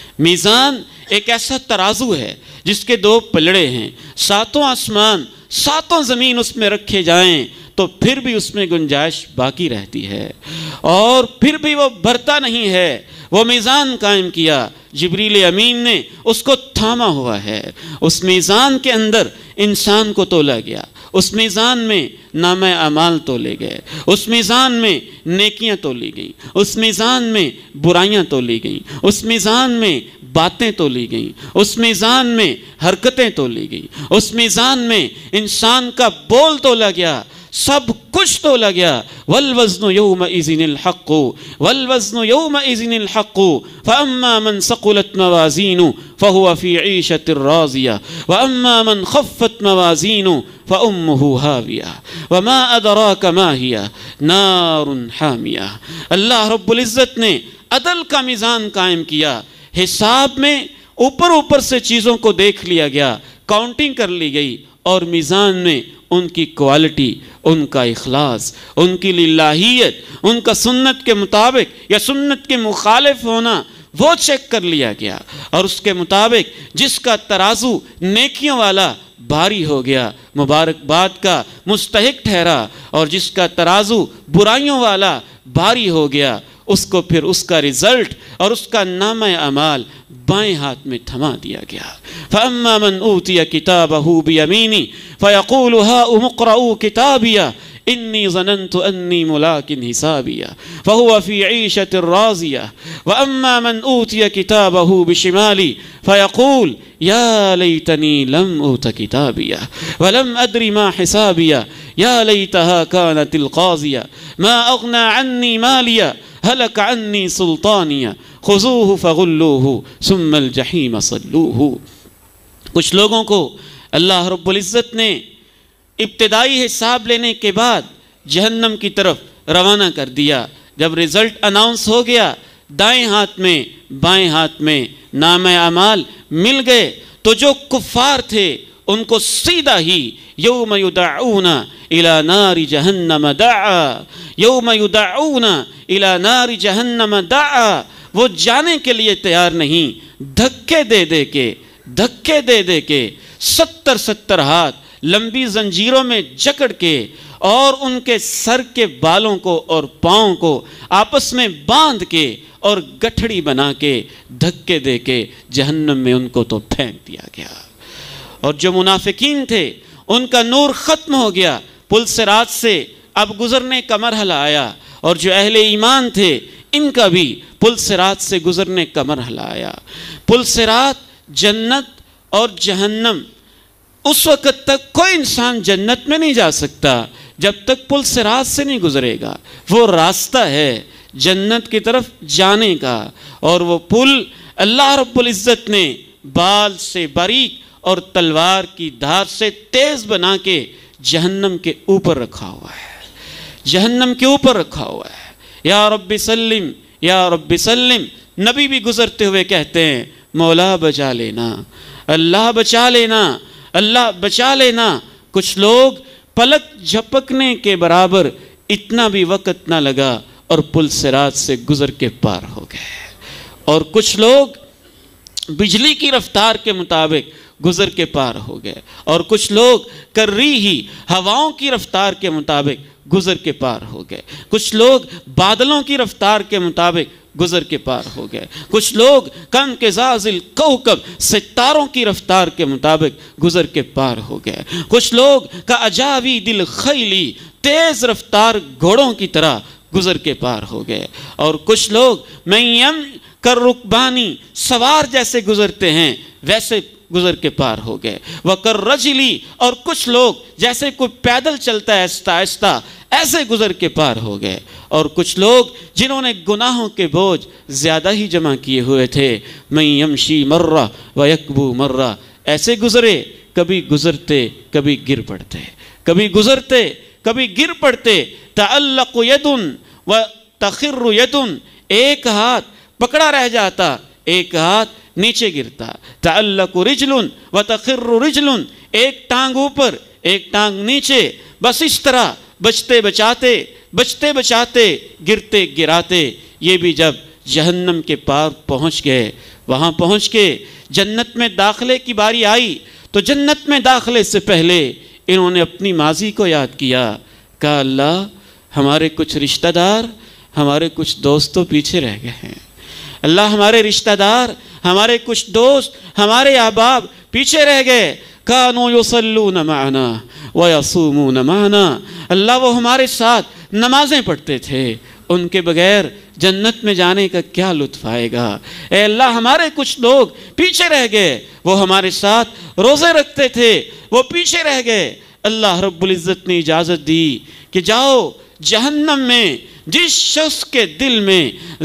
میزان ایک ایسا ترازو ہے جس کے دو پلڑے ہیں، ساتوں آسمان ساتوں زمین اس میں رکھے جائیں تو پھر بھی اس میں گنجائش باقی رہتی ہے، اور پھر بھی وہ بھرتا نہیں ہے۔ وہ میزان قائم کیا، جبریل امین نے اس کو تھاما ہوا ہے۔ اس میزان کے اندر انسان کو تولا گیا، اس میزان میں نامہ اعمال تولے گئے، اس میزان میں نیکیاں تولی گئیں، اس میزان میں برائیاں تولی گئیں، اس میزان میں باتیں تولی گئیں، اس میزان میں حرکتیں تولی گئیں، اس میزان میں انسان کا بول تولا گیا، سب کچھ تولا گیا۔ والوزن یومئذ الحق والوزن یومئذ الحق فاما من ثقلت موازینہ فهو فی عیشۃ راضیہ واما من خفت موازینہ فامہ ہاویہ وما ادراک ما ہی نار حامیہ۔ اللہ رب العزت نے عدل کا میزان قائم کیا، حساب میں اوپر اوپر سے چیزوں کو دیکھ لیا گیا، کاؤنٹنگ کر لی گئی، اور میزان میں ان کی کوالٹی، ان کا اخلاص، ان کی للہیت، ان کا سنت کے مطابق یا سنت کے مخالف ہونا وہ چیک کر لیا گیا، اور اس کے مطابق جس کا ترازو نیکیوں والا بھاری ہو گیا مبارکباد کا مستحق ٹھہرا، اور جس کا ترازو برائیوں والا بھاری ہو گیا اس کو پھر اس کا رزلٹ اور اس کا نامہ اعمال بائیں ہاتھ میں تھما دیا گیا۔ فَأَمَّا مَنْ أُوتِيَ كِتَابَهُ بِيَمِينِهِ فَيَقُولُ هَاؤُمُ اقْرَءُوا كِتَابِيَهْ إِنِّي ظَنَنْتُ أَنِّي مُلَاقٍ حِسَابِيَهْ فَهُوَ فِي عِيشَةٍ رَاضِيَةٍ وَأَمَّا مَنْ أُوتِيَ كِتَابَهُ بِشِمَالِهِ فَيَقُولُ يَا لَيْتَنِي لَمْ أُوتَ كِتَابِيَهْ وَلَمْ أَدْرِ مَا حِسَابِيَهْ يَا لَيْتَهَا كَانَتِ الْقَاضِيَةَ مَا أَغْنَى عَنِّي مَالِيَهْ ہلک عنی سلطانیہ خذوہ فغلوہ ثم الجحیم صلوہ۔ کچھ لوگوں کو اللہ رب العزت نے ابتدائی حساب لینے کے بعد جہنم کی طرف روانہ کر دیا۔ جب رزلٹ اناؤنس ہو گیا، دائیں ہاتھ میں بائیں ہاتھ میں نام اعمال مل گئے، تو جو کفار تھے ان کو سیدھا ہی یوم یدعون الی نار جہنم دعا، یوم یدعون الی نار جہنم دعا، وہ جانے کے لیے تیار نہیں، دھکے دے دے کے دھکے دے دے کے ستر ستر ہاتھ لمبی زنجیروں میں جکڑ کے اور ان کے سر کے بالوں کو اور پاؤں کو آپس میں باندھ کے اور گٹھڑی بنا کے دھکے دے کے جہنم میں ان کو تو پھینک دیا گیا۔ اور جو منافقین تھے ان کا نور ختم ہو گیا، پل صراط سے اب گزرنے کا مرحلہ آیا، اور جو اہل ایمان تھے ان کا بھی پل صراط سے گزرنے کا مرحلہ آیا۔ پل صراط جنت اور جہنم، اس وقت تک کوئی انسان جنت میں نہیں جا سکتا جب تک پل صراط سے نہیں گزرے گا۔ وہ راستہ ہے جنت کی طرف جانے کا، اور وہ پل اللہ رب العزت نے بال سے باریک اور تلوار کی دھار سے تیز بنا کے جہنم کے اوپر رکھا ہوا ہے، جہنم کے اوپر رکھا ہوا ہے۔ یا رب سلم یا رب سلم، نبی بھی گزرتے ہوئے کہتے ہیں مولا بچا لینا، اللہ بچا لینا، اللہ بچا لینا۔ کچھ لوگ پلک جھپکنے کے برابر اتنا بھی وقت نہ لگا اور پل صراط سے گزر کے پار ہو گئے، اور کچھ لوگ بجلی کی رفتار کے مطابق گزر کے پار ہو گئے، اور کچھ لوگ کر رہی ہی ہواؤں کی رفتار کے مطابق گزر کے پار ہو گئے، کچھ لوگ بادلوں کی رفتار کے مطابق گزر کے پار ہو گئے، کچھ لوگ کن کے زازل کوکب ستاروں کی رفتار کے مطابق گزر کے پار ہو گئے، کچھ لوگ کا اجاوی دل خیلی تیز رفتار گھوڑوں کی طرح گزر کے پار ہو گئے، اور کچھ لوگ میم کر رکبانی سوار جیسے گزرتے ہیں ویسے گزر کے پار ہو گئے، وَكَرْ رَجِلِي، اور کچھ لوگ جیسے کوئی پیدل چلتا ہے آہستہ آہستہ ایسے گزر کے پار ہو گئے، اور کچھ لوگ جنہوں نے گناہوں کے بوجھ زیادہ ہی جمع کیے ہوئے تھے مَن يَمْشِي مَرَّةً وَيَكْبُو مَرَّةً، ایسے گزرے، کبھی گزرتے کبھی گر پڑتے، کبھی گزرتے کبھی گر پڑتے۔ تَعَلَّقُ يَدٌ وَتَخِرُّ يَدٌ، ایک ہاتھ پکڑا رہ جاتا، ایک ہاتھ نیچے گرتا۔ تعلق رجل وتخر رجل، ایک ٹانگ اوپر ایک ٹانگ نیچے، بس اس طرح بچتے بچاتے بچتے بچاتے گرتے گراتے۔ یہ بھی جب جہنم کے پار پہنچ گئے، وہاں پہنچ کے جنت میں داخلے کی باری آئی تو جنت میں داخلے سے پہلے انہوں نے اپنی ماضی کو یاد کیا، کہا اللہ ہمارے کچھ رشتہ دار، ہمارے کچھ دوست تو پیچھے رہ گئے ہیں، اللہ ہمارے رشتہ دار، ہمارے کچھ دوست، ہمارے احباب پیچھے رہ گئے۔ کانوا یصلون معنا ویصومون معنا، اللہ وہ ہمارے ساتھ نمازیں پڑھتے تھے، ان کے بغیر جنت میں جانے کا کیا لطف آئے گا۔ اے اللہ ہمارے کچھ لوگ پیچھے رہ گئے، وہ ہمارے ساتھ روزے رکھتے تھے، وہ پیچھے رہ گئے۔ اللہ رب العزت نے اجازت دی کہ جاؤ جہنم میں جس شخص کے دل میں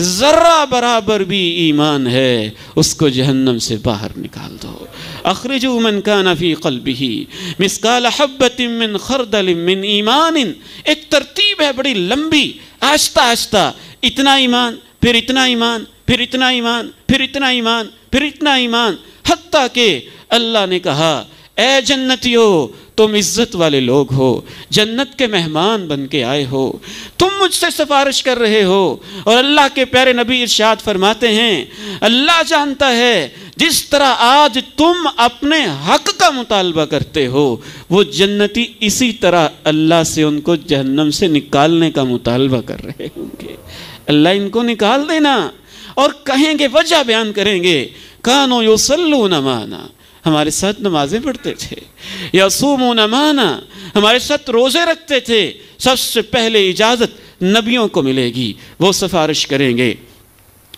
ذرہ برابر بھی ایمان ہے اس کو جہنم سے باہر نکال دو۔ اخرجوا من کان فی قلبہ مثقال حبۃ من خردل من ایمان، ایک ترتیب ہے بڑی لمبی، آہستہ آہستہ اتنا ایمان پھر اتنا ایمان پھر اتنا ایمان پھر اتنا ایمان پھر اتنا ایمان، حتیٰ کہ اللہ نے کہا اے جنتیو تم عزت والے لوگ ہو، جنت کے مہمان بن کے آئے ہو، تم مجھ سے سفارش کر رہے ہو، اور اللہ کے پیارے نبی ارشاد فرماتے ہیں اللہ جانتا ہے جس طرح آج تم اپنے حق کا مطالبہ کرتے ہو وہ جنتی اسی طرح اللہ سے ان کو جہنم سے نکالنے کا مطالبہ کر رہے ہوں گے۔ اللہ ان کو نکال دینا، اور کہیں گے وجہ بیان کریں گے کانوا یصلون معنا، ہمارے ساتھ نمازیں پڑھتے تھے، یصومون معنا، ہمارے ساتھ روزے رکھتے تھے۔ سب سے پہلے اجازت نبیوں کو ملے گی، وہ سفارش کریں گے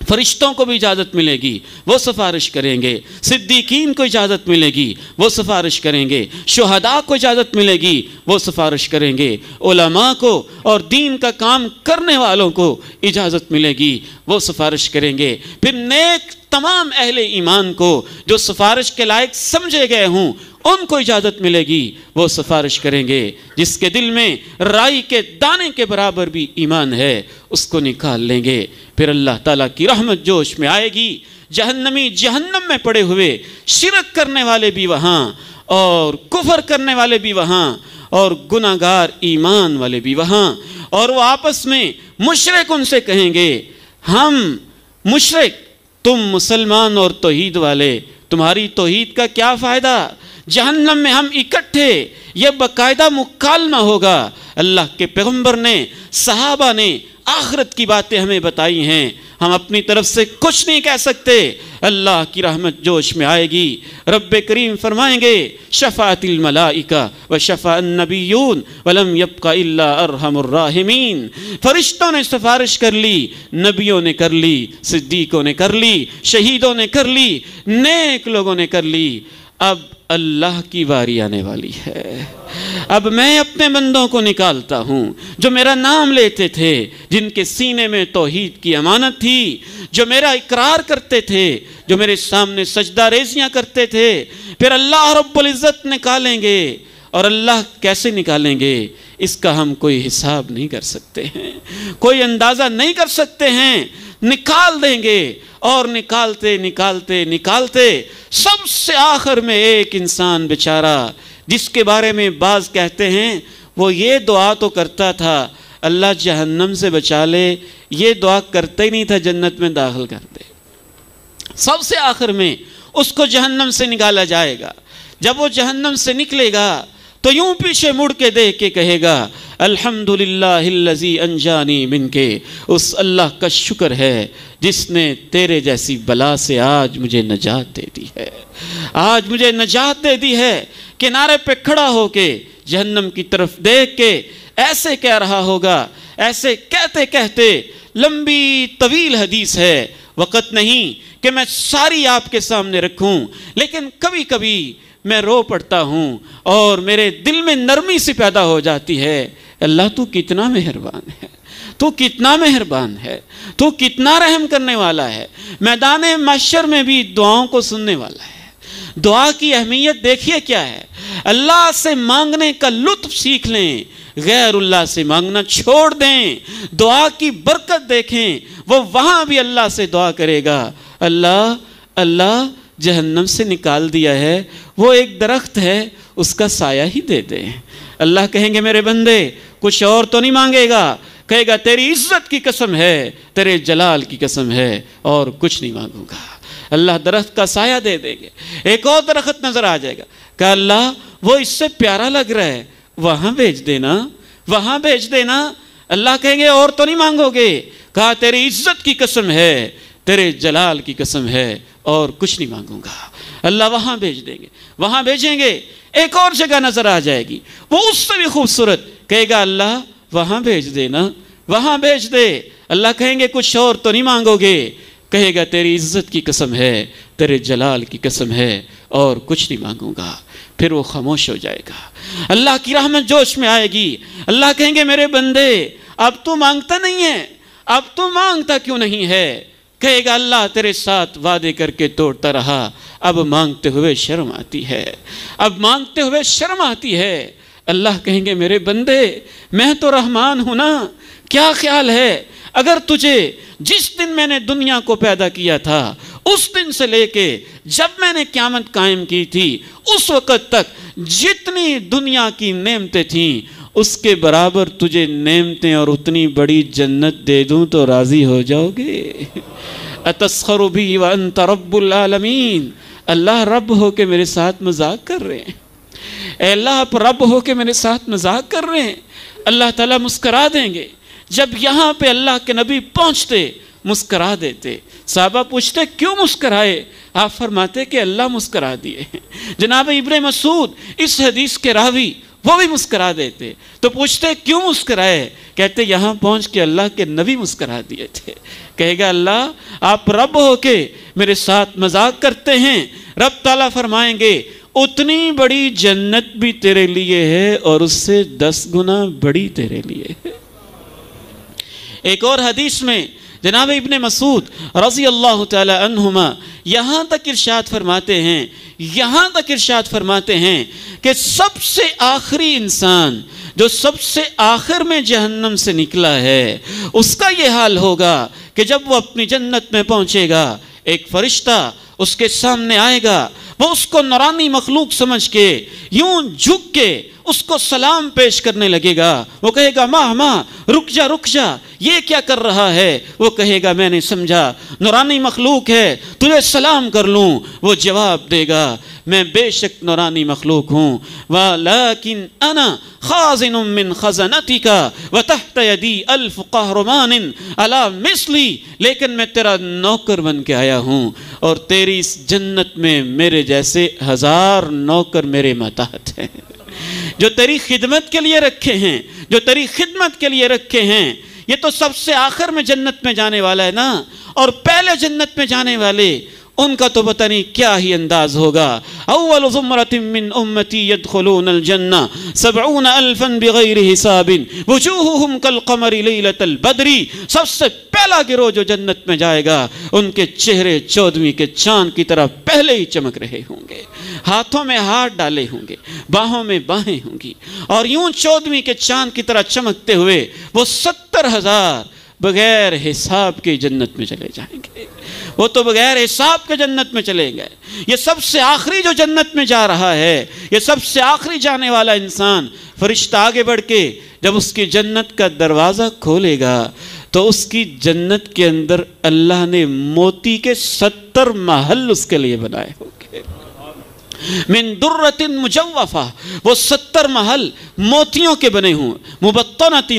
فرشتوں کو بھی اجازت ملے گی، وہ سفارش کریں گے، صدیقین کو اجازت ملے گی، وہ سفارش کریں گے، شہداء کو اجازت ملے گی، وہ سفارش کریں گے، علماء کو اور دین کا کام کرنے والوں کو اجازت ملے گی، وہ سفارش کریں گے، پھر نیک تمام اہل ایمان کو جو سفارش کے لائق سمجھے گئے ہوں ان کو اجازت ملے گی، وہ سفارش کریں گے۔ جس کے دل میں رائی کے دانے کے برابر بھی ایمان ہے اس کو نکال لیں گے۔ پھر اللہ تعالیٰ کی رحمت جوش میں آئے گی، جہنمی جہنم میں پڑے ہوئے، شرک کرنے والے بھی وہاں اور کفر کرنے والے بھی وہاں اور گناہگار ایمان والے بھی وہاں، اور وہ آپس میں مشرک ان سے کہیں گے، ہم مشرک، تم مسلمان اور توحید والے، تمہاری توحید کا کیا فائدہ؟ جہنم میں ہم اکٹھے، یہ باقاعدہ مکالمہ ہوگا۔ اللہ کے پیغمبر نے، صحابہ نے آخرت کی باتیں ہمیں بتائی ہیں، ہم اپنی طرف سے کچھ نہیں کہہ سکتے۔ اللہ کی رحمت جوش میں آئے گی، رب کریم فرمائیں گے شفاعت الملائکہ و شفاع النبیون ولم یبق الا ارحم الراحمین۔ فرشتوں نے سفارش کر لی، نبیوں نے کر لی، صدیقوں نے کر لی، شہیدوں نے کر لی، نیک لوگوں نے کر لی۔ اب اللہ کی باری آنے والی ہے، اب میں اپنے بندوں کو نکالتا ہوں جو میرا نام لیتے تھے، جن کے سینے میں توحید کی امانت تھی، جو میرا اقرار کرتے تھے، جو میرے سامنے سجدہ ریزیاں کرتے تھے۔ پھر اللہ رب العزت نکالیں گے، اور اللہ کیسے نکالیں گے اس کا ہم کوئی حساب نہیں کر سکتے ہیں، کوئی اندازہ نہیں کر سکتے ہیں۔ نکال دیں گے، اور نکالتے نکالتے نکالتے سب سے آخر میں ایک انسان بیچارہ، جس کے بارے میں بعض کہتے ہیں وہ یہ دعا تو کرتا تھا اللہ جہنم سے بچا لے، یہ دعا کرتا ہی نہیں تھا جنت میں داخل کر دے۔ سب سے آخر میں اس کو جہنم سے نکالا جائے گا۔ جب وہ جہنم سے نکلے گا تو یوں پیچھے مڑ کے دیکھ کے کہے گا الحمدللہ الذی انجانی من کے، اس اللہ کا شکر ہے جس نے تیرے جیسی بلا سے آج مجھے نجات دے دی ہے، آج مجھے نجات دے دی ہے۔ کنارے پہ کھڑا ہو کے جہنم کی طرف دیکھ کے ایسے کہہ رہا ہوگا، ایسے کہتے کہتے، لمبی طویل حدیث ہے، وقت نہیں کہ میں ساری آپ کے سامنے رکھوں، لیکن کبھی کبھی میں رو پڑتا ہوں اور میرے دل میں نرمی سی پیدا ہو جاتی ہے۔ اللہ تو کتنا مہربان ہے، تو کتنا مہربان ہے، تو کتنا رحم کرنے والا ہے، میدان محشر میں بھی دعاؤں کو سننے والا ہے۔ دعا کی اہمیت دیکھیے کیا ہے، اللہ سے مانگنے کا لطف سیکھ لیں، غیر اللہ سے مانگنا چھوڑ دیں، دعا کی برکت دیکھیں، وہ وہاں بھی اللہ سے دعا کرے گا، اللہ اللہ جہنم سے نکال دیا ہے، وہ ایک درخت ہے اس کا سایہ ہی دے دیں۔ اللہ کہیں گے میرے بندے کچھ اور تو نہیں مانگے گا، کہے گا تیری عزت کی قسم ہے، تیرے جلال کی قسم ہے، اور کچھ نہیں مانگوں گا۔ اللہ درخت کا سایہ دے دیں گے، ایک اور درخت نظر آ جائے گا، کہ اللہ وہ اس سے پیارا لگ رہا ہے، وہاں بھیج دینا، وہاں بھیج دینا۔ اللہ کہیں گے اور تو نہیں مانگو گے، کہا تیری عزت کی قسم ہے، تیرے جلال کی قسم ہے، اور کچھ نہیں مانگوں گا۔ اللہ وہاں بھیج دیں گے، وہاں بھیجیں گے، ایک اور جگہ نظر آ جائے گی، وہ اس سے بھی خوبصورت، کہے گا اللہ وہاں بھیج دینا، وہاں بھیج دے۔ اللہ کہیں گے کچھ اور تو نہیں مانگو گے، کہے گا تیری عزت کی قسم ہے، تیرے جلال کی قسم ہے، اور کچھ نہیں مانگوں گا۔ پھر وہ خاموش ہو جائے گا، اللہ کی رحمت جوش میں آئے گی۔ اللہ کہیں گے میرے بندے اب تو مانگتا نہیں ہے، اب تو مانگتا کیوں نہیں ہے؟ کہے گا اللہ تیرے ساتھ وعدے کر کے توڑتا رہا، اب مانگتے ہوئے شرم آتی ہے، اب مانگتے ہوئے شرم آتی ہے۔ اللہ کہیں گے میرے بندے میں تو رحمان ہوں نا، کیا خیال ہے اگر تجھے جس دن میں نے دنیا کو پیدا کیا تھا اس دن سے لے کے جب میں نے قیامت قائم کی تھی اس وقت تک جتنی دنیا کی نعمتیں تھیں اس کے برابر تجھے نعمتیں اور اتنی بڑی جنت دے دوں تو راضی ہو جاؤ گے؟ اتسخر بی وانت رب العالمین، اللہ رب ہو کے میرے ساتھ مذاق کر رہے ہیں، اے اللہ آپ رب ہو کے میرے ساتھ مذاق کر رہے ہیں۔ اللہ تعالیٰ مسکرا دیں گے۔ جب یہاں پہ اللہ کے نبی پہنچتے مسکرا دیتے، صحابہ پوچھتے کیوں مسکرائے؟ آپ فرماتے کہ اللہ مسکرا دیے ہیں۔ جناب ابن مسعود اس حدیث کے راوی وہ بھی مسکرا دیتے. تو پوچھتے کیوں مسکرائے؟ کہتے یہاں پہنچ کے اللہ کے نبی مسکرا دیے تھے. کہے گا اللہ آپ رب ہو کے میرے ساتھ مذاق کرتے ہیں. رب تعالیٰ فرمائیں گے اتنی بڑی جنت بھی تیرے لیے ہے اور اس سے دس گنا بڑی تیرے لیے ہے. ایک اور حدیث میں جناب ابن مسعود رضی اللہ تعالی عنہما یہاں تک ارشاد فرماتے ہیں یہاں تک ارشاد فرماتے ہیں کہ سب سے آخری انسان جو سب سے آخر میں جہنم سے نکلا ہے اس کا یہ حال ہوگا کہ جب وہ اپنی جنت میں پہنچے گا ایک فرشتہ اس کے سامنے آئے گا. وہ اس کو نورانی مخلوق سمجھ کے یوں جھک کے اس کو سلام پیش کرنے لگے گا. وہ کہے گا ماں ماں رک جا رک جا یہ کیا کر رہا ہے؟ وہ کہے گا میں نے سمجھا نورانی مخلوق ہے تجھے سلام کر لوں. وہ جواب دے گا میں بے شک نورانی مخلوق ہوں وَلَكِنْ أَنَا خَازِنٌ مِّن خَزَنَتِكَ وَتَحْتَ يَدِي أَلْفُ قَهْرُمَانٍ عَلَى مِثْلِي لیکن میں تیرا نوکر بن کے آیا ہوں اور تیری اس جنت میں میرے جیسے ہزار نوکر میرے ماتحت ہیں جو تیری خدمت کے لیے رکھے ہیں جو تیری خدمت کے لیے رکھے ہیں. یہ تو سب سے آخر میں جنت میں جانے والا ہے نا, اور پہلے جنت میں جانے والے ان کا تو پتہ نہیں کیا ہی انداز ہوگا. اول زمرۃ من امتی يدخلون الجنہ سبعون الفا بغیر حساب وجوہہم کالقمر لیلۃ البدر. سب سے پہلا گروہ جو جنت میں جائے گا ان کے چہرے چودویں کے چاند کی طرح پہلے ہی چمک رہے ہوں گے, ہاتھوں میں ہاتھ ڈالے ہوں گے, باہوں میں باہیں ہوں گی, اور یوں چودویں کے چاند کی طرح چمکتے ہوئے وہ ستر ہزار بغیر حساب کے جنت میں چلے جائیں گے. وہ تو بغیر حساب کے جنت میں چلے گئے. یہ سب سے آخری جو جنت میں جا رہا ہے, یہ سب سے آخری جانے والا انسان, فرشتہ آگے بڑھ کے جب اس کی جنت کا دروازہ کھولے گا تو اس کی جنت کے اندر اللہ نے موتی کے ستر محل اس کے لیے بنائے ہوں گے. من درۃ مجوفہ, وہ ستر محل موتیوں کے بنے ہوں, مبطنۃ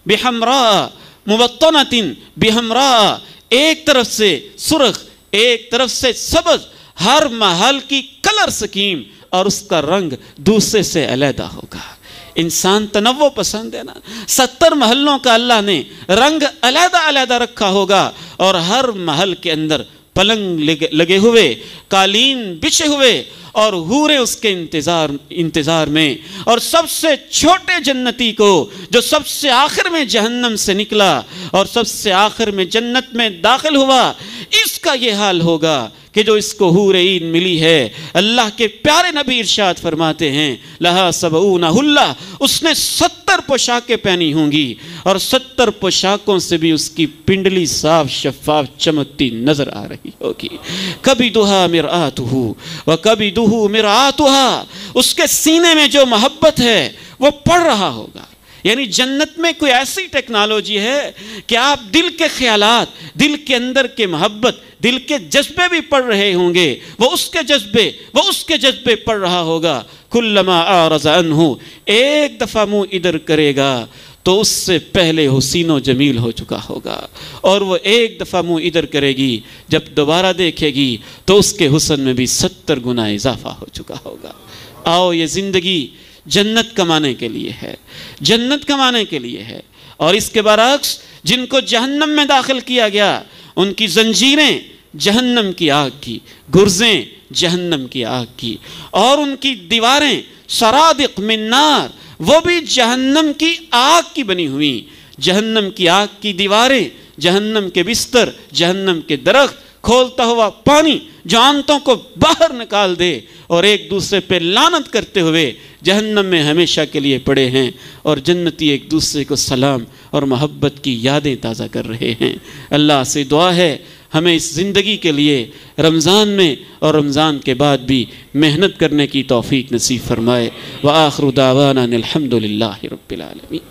بحمراء مبطنۃ بحمراء, ایک طرف سے سرخ ایک طرف سے سبز, ہر محل کی کلر سکیم اور اس کا رنگ دوسرے سے علیحدہ ہوگا. انسان تنوع پسند ہے نا, ستر محلوں کا اللہ نے رنگ علیحدہ علیحدہ رکھا ہوگا اور ہر محل کے اندر پلنگ لگے ہوئے, قالین بچھے ہوئے اور حوریں اس کے انتظار انتظار میں. اور سب سے چھوٹے جنتی کو جو سب سے آخر میں جہنم سے نکلا اور سب سے آخر میں جنت میں داخل ہوا, اس کا یہ حال ہوگا کہ جو اس کو حور عین ملی ہے. اللہ کے پیارے نبی ارشاد فرماتے ہیں لہا سبعون حلہ, اس نے ستر پوشاکیں پہنی ہوں گی اور ستر پوشاکوں سے بھی اس کی پنڈلی صاف شفاف چمکتی نظر آ رہی ہوگی. کبھی دہا مرآتہ و کبھی دہو مرآتہا, اس کے سینے میں جو محبت ہے وہ پڑھ رہا ہوگا. یعنی جنت میں کوئی ایسی ٹیکنالوجی ہے کہ آپ دل کے خیالات, دل کے اندر کے محبت, دل کے جذبے بھی پڑھ رہے ہوں گے. وہ اس کے جذبے وہ اس کے جذبے پڑھ رہا ہوگا. کلما اعرض عنہ, ایک دفعہ منہ ادھر کرے گا تو اس سے پہلے حسین و جمیل ہو چکا ہوگا, اور وہ ایک دفعہ منہ ادھر کرے گی جب دوبارہ دیکھے گی تو اس کے حسن میں بھی ستر گنا اضافہ ہو چکا ہوگا. آؤ یہ زندگی جنت کمانے کے لیے ہے, جنت کمانے کے لیے ہے. اور اس کے برعکس جن کو جہنم میں داخل کیا گیا ان کی زنجیریں جہنم کی آگ کی, گرزیں جہنم کی آگ کی, اور ان کی دیواریں سرادق من نار, وہ بھی جہنم کی آگ کی بنی ہوئی. جہنم کی آگ کی دیواریں, جہنم کے بستر, جہنم کے درخت, کھولتا ہوا پانی جو آنتوں کو باہر نکال دے اور ایک دوسرے پہ لعنت کرتے ہوئے جہنم میں ہمیشہ کے لیے پڑے ہیں, اور جنتی ایک دوسرے کو سلام اور محبت کی یادیں تازہ کر رہے ہیں. اللہ سے دعا ہے ہمیں اس زندگی کے لیے رمضان میں اور رمضان کے بعد بھی محنت کرنے کی توفیق نصیب فرمائے. وآخر دعوانا الحمد للہ رب العالمین.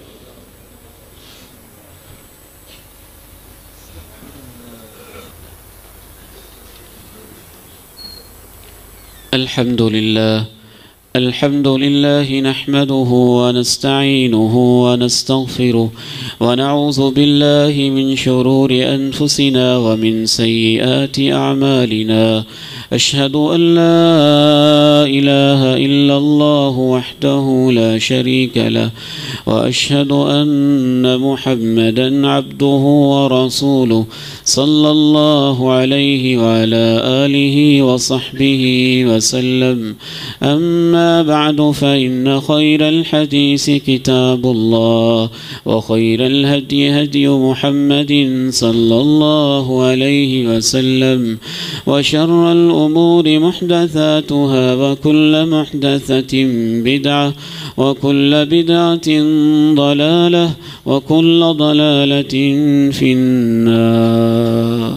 الحمد لله الحمد لله نحمده ونستعينه ونستغفره ونعوذ بالله من شرور أنفسنا ومن سيئات أعمالنا أشهد أن لا إله إلا الله وحده لا شريك له وأشهد أن محمدا عبده ورسوله صلى الله عليه وعلى آله وصحبه وسلم. أما بعد فإن خير الحديث كتاب الله وخير الهدي هدي محمد صلى الله عليه وسلم وشر الأمور محدثاتها وكل محدثة بدعة وكل بدعة ضلالة وكل ضلالة في النار.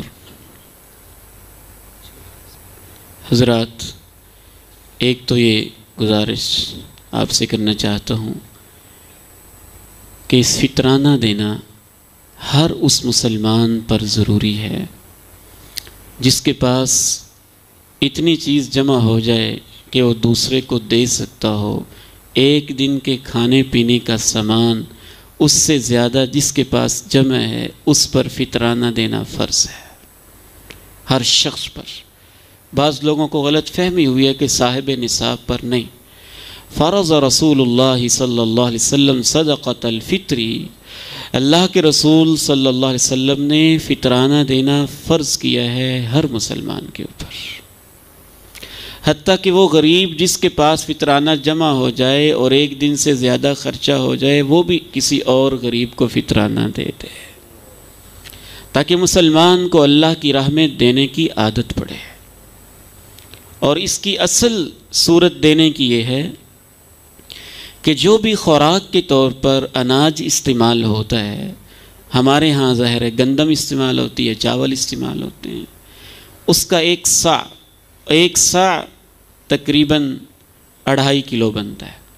حضرات، ایک تو یہ گزارش آپ سے کرنا چاہتا ہوں کہ اس فطرانہ دینا ہر اس مسلمان پر ضروری ہے جس کے پاس اتنی چیز جمع ہو جائے کہ وہ دوسرے کو دے سکتا ہو. ایک دن کے کھانے پینے کا سامان اس سے زیادہ جس کے پاس جمع ہے اس پر فطرانہ دینا فرض ہے، ہر شخص پر. بعض لوگوں کو غلط فہمی ہوئی ہے کہ صاحب نصاب پر نہیں. فرض رسول اللہ صلی اللہ علیہ وسلم صدقۃ الفطری، اللہ کے رسول صلی اللہ علیہ وسلم نے فطرانہ دینا فرض کیا ہے ہر مسلمان کے اوپر، حتیٰ کہ وہ غریب جس کے پاس فطرانہ جمع ہو جائے اور ایک دن سے زیادہ خرچہ ہو جائے وہ بھی کسی اور غریب کو فطرانہ دے دے، تاکہ مسلمان کو اللہ کی راہ میں دینے کی عادت پڑے. اور اس کی اصل صورت دینے کی یہ ہے کہ جو بھی خوراک کے طور پر اناج استعمال ہوتا ہے، ہمارے ہاں ظاہر ہے گندم استعمال ہوتی ہے، چاول استعمال ہوتے ہیں، اس کا ایک سا ایک سا تقریباً اڑھائی کلو بنتا ہے.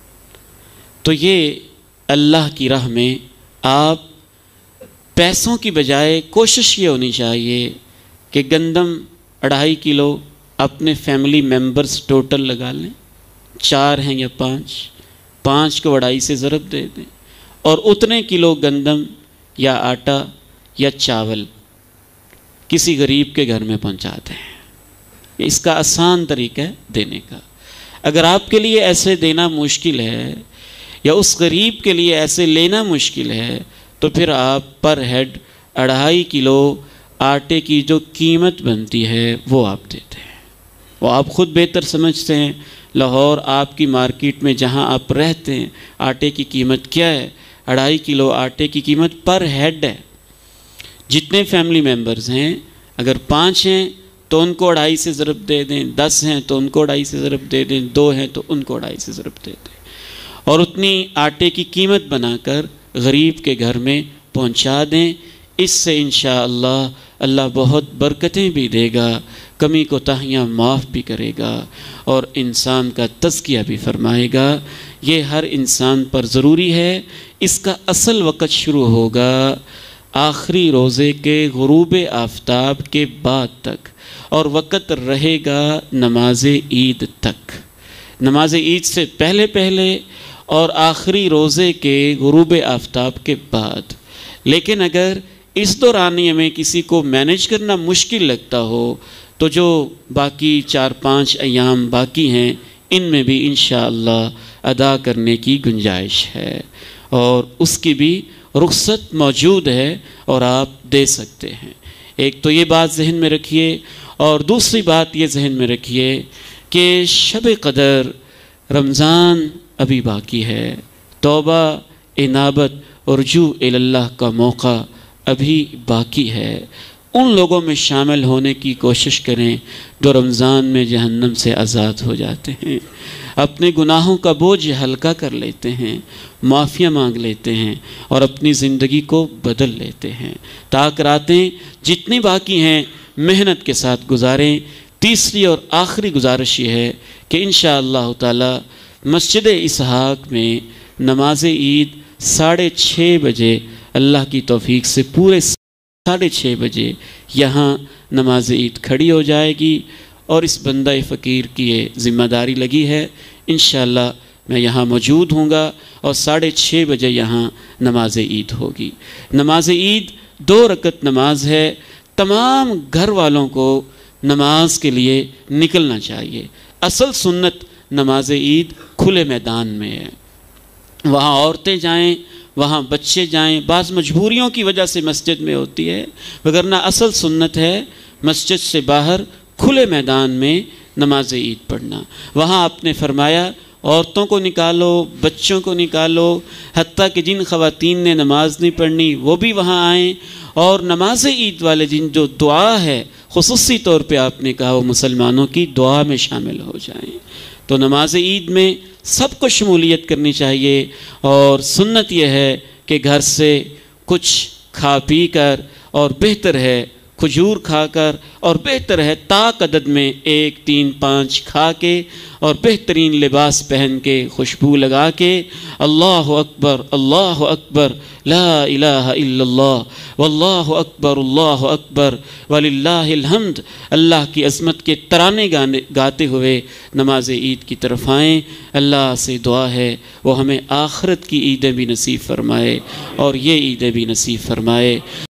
تو یہ اللہ کی راہ میں آپ پیسوں کی بجائے کوشش یہ ہونی چاہیے کہ گندم اڑھائی کلو اپنے فیملی ممبرز ٹوٹل لگا لیں، چار ہیں یا پانچ، پانچ کو اڑھائی سے ضرب دے دیں اور اتنے کلو گندم یا آٹا یا چاول کسی غریب کے گھر میں پہنچا دیں. اس کا آسان طریقہ ہے دینے کا. اگر آپ کے لیے ایسے دینا مشکل ہے یا اس غریب کے لیے ایسے لینا مشکل ہے تو پھر آپ پر ہیڈ اڑھائی کلو آٹے کی جو قیمت بنتی ہے وہ آپ دیتے ہیں. وہ آپ خود بہتر سمجھتے ہیں. لاہور آپ کی مارکیٹ میں جہاں آپ رہتے ہیں آٹے کی قیمت کیا ہے؟ اڑھائی کلو آٹے کی قیمت پر ہیڈ ہے. جتنے فیملی ممبرز ہیں اگر پانچ ہیں تو ان کو اڑھائی سے ضرب دے دیں، دس ہیں تو ان کو اڑھائی سے ضرب دے دیں، دو ہیں تو ان کو اڑھائی سے ضرب دے دیں اور اتنی آٹے کی قیمت بنا کر غریب کے گھر میں پہنچا دیں. اس سے انشاءاللہ اللہ بہت برکتیں بھی دے گا، کمی کوتاہیاں معاف بھی کرے گا اور انسان کا تزکیہ بھی فرمائے گا. یہ ہر انسان پر ضروری ہے. اس کا اصل وقت شروع ہوگا آخری روزے کے غروب آفتاب کے بعد تک اور وقت رہے گا نماز عید تک. نماز عید سے پہلے پہلے اور آخری روزے کے غروب آفتاب کے بعد. لیکن اگر اس دورانیے میں کسی کو مینیج کرنا مشکل لگتا ہو تو جو باقی چار پانچ ایام باقی ہیں ان میں بھی انشاءاللہ ادا کرنے کی گنجائش ہے اور اس کی بھی رخصت موجود ہے اور آپ دے سکتے ہیں. ایک تو یہ بات ذہن میں رکھیے اور دوسری بات یہ ذہن میں رکھیے کہ شب قدر رمضان ابھی باقی ہے. توبہ، انابت اور رجوع الی اللہ کا موقع ابھی باقی ہے. ان لوگوں میں شامل ہونے کی کوشش کریں جو رمضان میں جہنم سے آزاد ہو جاتے ہیں، اپنے گناہوں کا بوجھ ہلکا کر لیتے ہیں، معافیہ مانگ لیتے ہیں اور اپنی زندگی کو بدل لیتے ہیں. تاک راتیں جتنی باقی ہیں محنت کے ساتھ گزاریں. تیسری اور آخری گزارش یہ ہے کہ انشاءاللہ تعالی مسجد اسحاق میں نماز عید ساڑھے چھ بجے اللہ کی توفیق سے پورے ساڑھے چھ بجے یہاں نماز عید کھڑی ہو جائے گی اور اس بندہ فقیر کی یہ ذمہ داری لگی ہے. انشاءاللہ میں یہاں موجود ہوں گا اور ساڑھے چھ بجے یہاں نماز عید ہوگی. نماز عید دو رکعت نماز ہے. تمام گھر والوں کو نماز کے لیے نکلنا چاہیے۔ اصل سنت نماز عید کھلے میدان میں ہے، وہاں عورتیں جائیں، وہاں بچے جائیں، بعض مجبوریوں کی وجہ سے مسجد میں ہوتی ہے، وگرنہ اصل سنت ہے مسجد سے باہر کھلے میدان میں نماز عید پڑھنا۔ وہاں آپ نے فرمایا عورتوں کو نکالو، بچوں کو نکالو، حتیٰ کہ جن خواتین نے نماز نہیں پڑھنی وہ بھی وہاں آئیں، اور نماز عید والے دن جو دعا ہے خصوصی طور پہ آپ نے کہا وہ مسلمانوں کی دعا میں شامل ہو جائیں۔ تو نماز عید میں سب کو شمولیت کرنی چاہیے، اور سنت یہ ہے کہ گھر سے کچھ کھا پی کر، اور بہتر ہے کھجور کھا کر، اور بہتر ہے طاق عدد میں ایک تین پانچ کھا کے، اور بہترین لباس پہن کے خوشبو لگا کے اللہ اکبر اللہ اکبر لا الہ الا اللہ واللہ اکبر اللہ اکبر وللہ الحمد، اللہ کی عظمت کے ترانے گانے گاتے ہوئے نماز عید کی طرف آئیں۔ اللہ سے دعا ہے وہ ہمیں آخرت کی عیدیں بھی نصیب فرمائے اور یہ عیدیں بھی نصیب فرمائے۔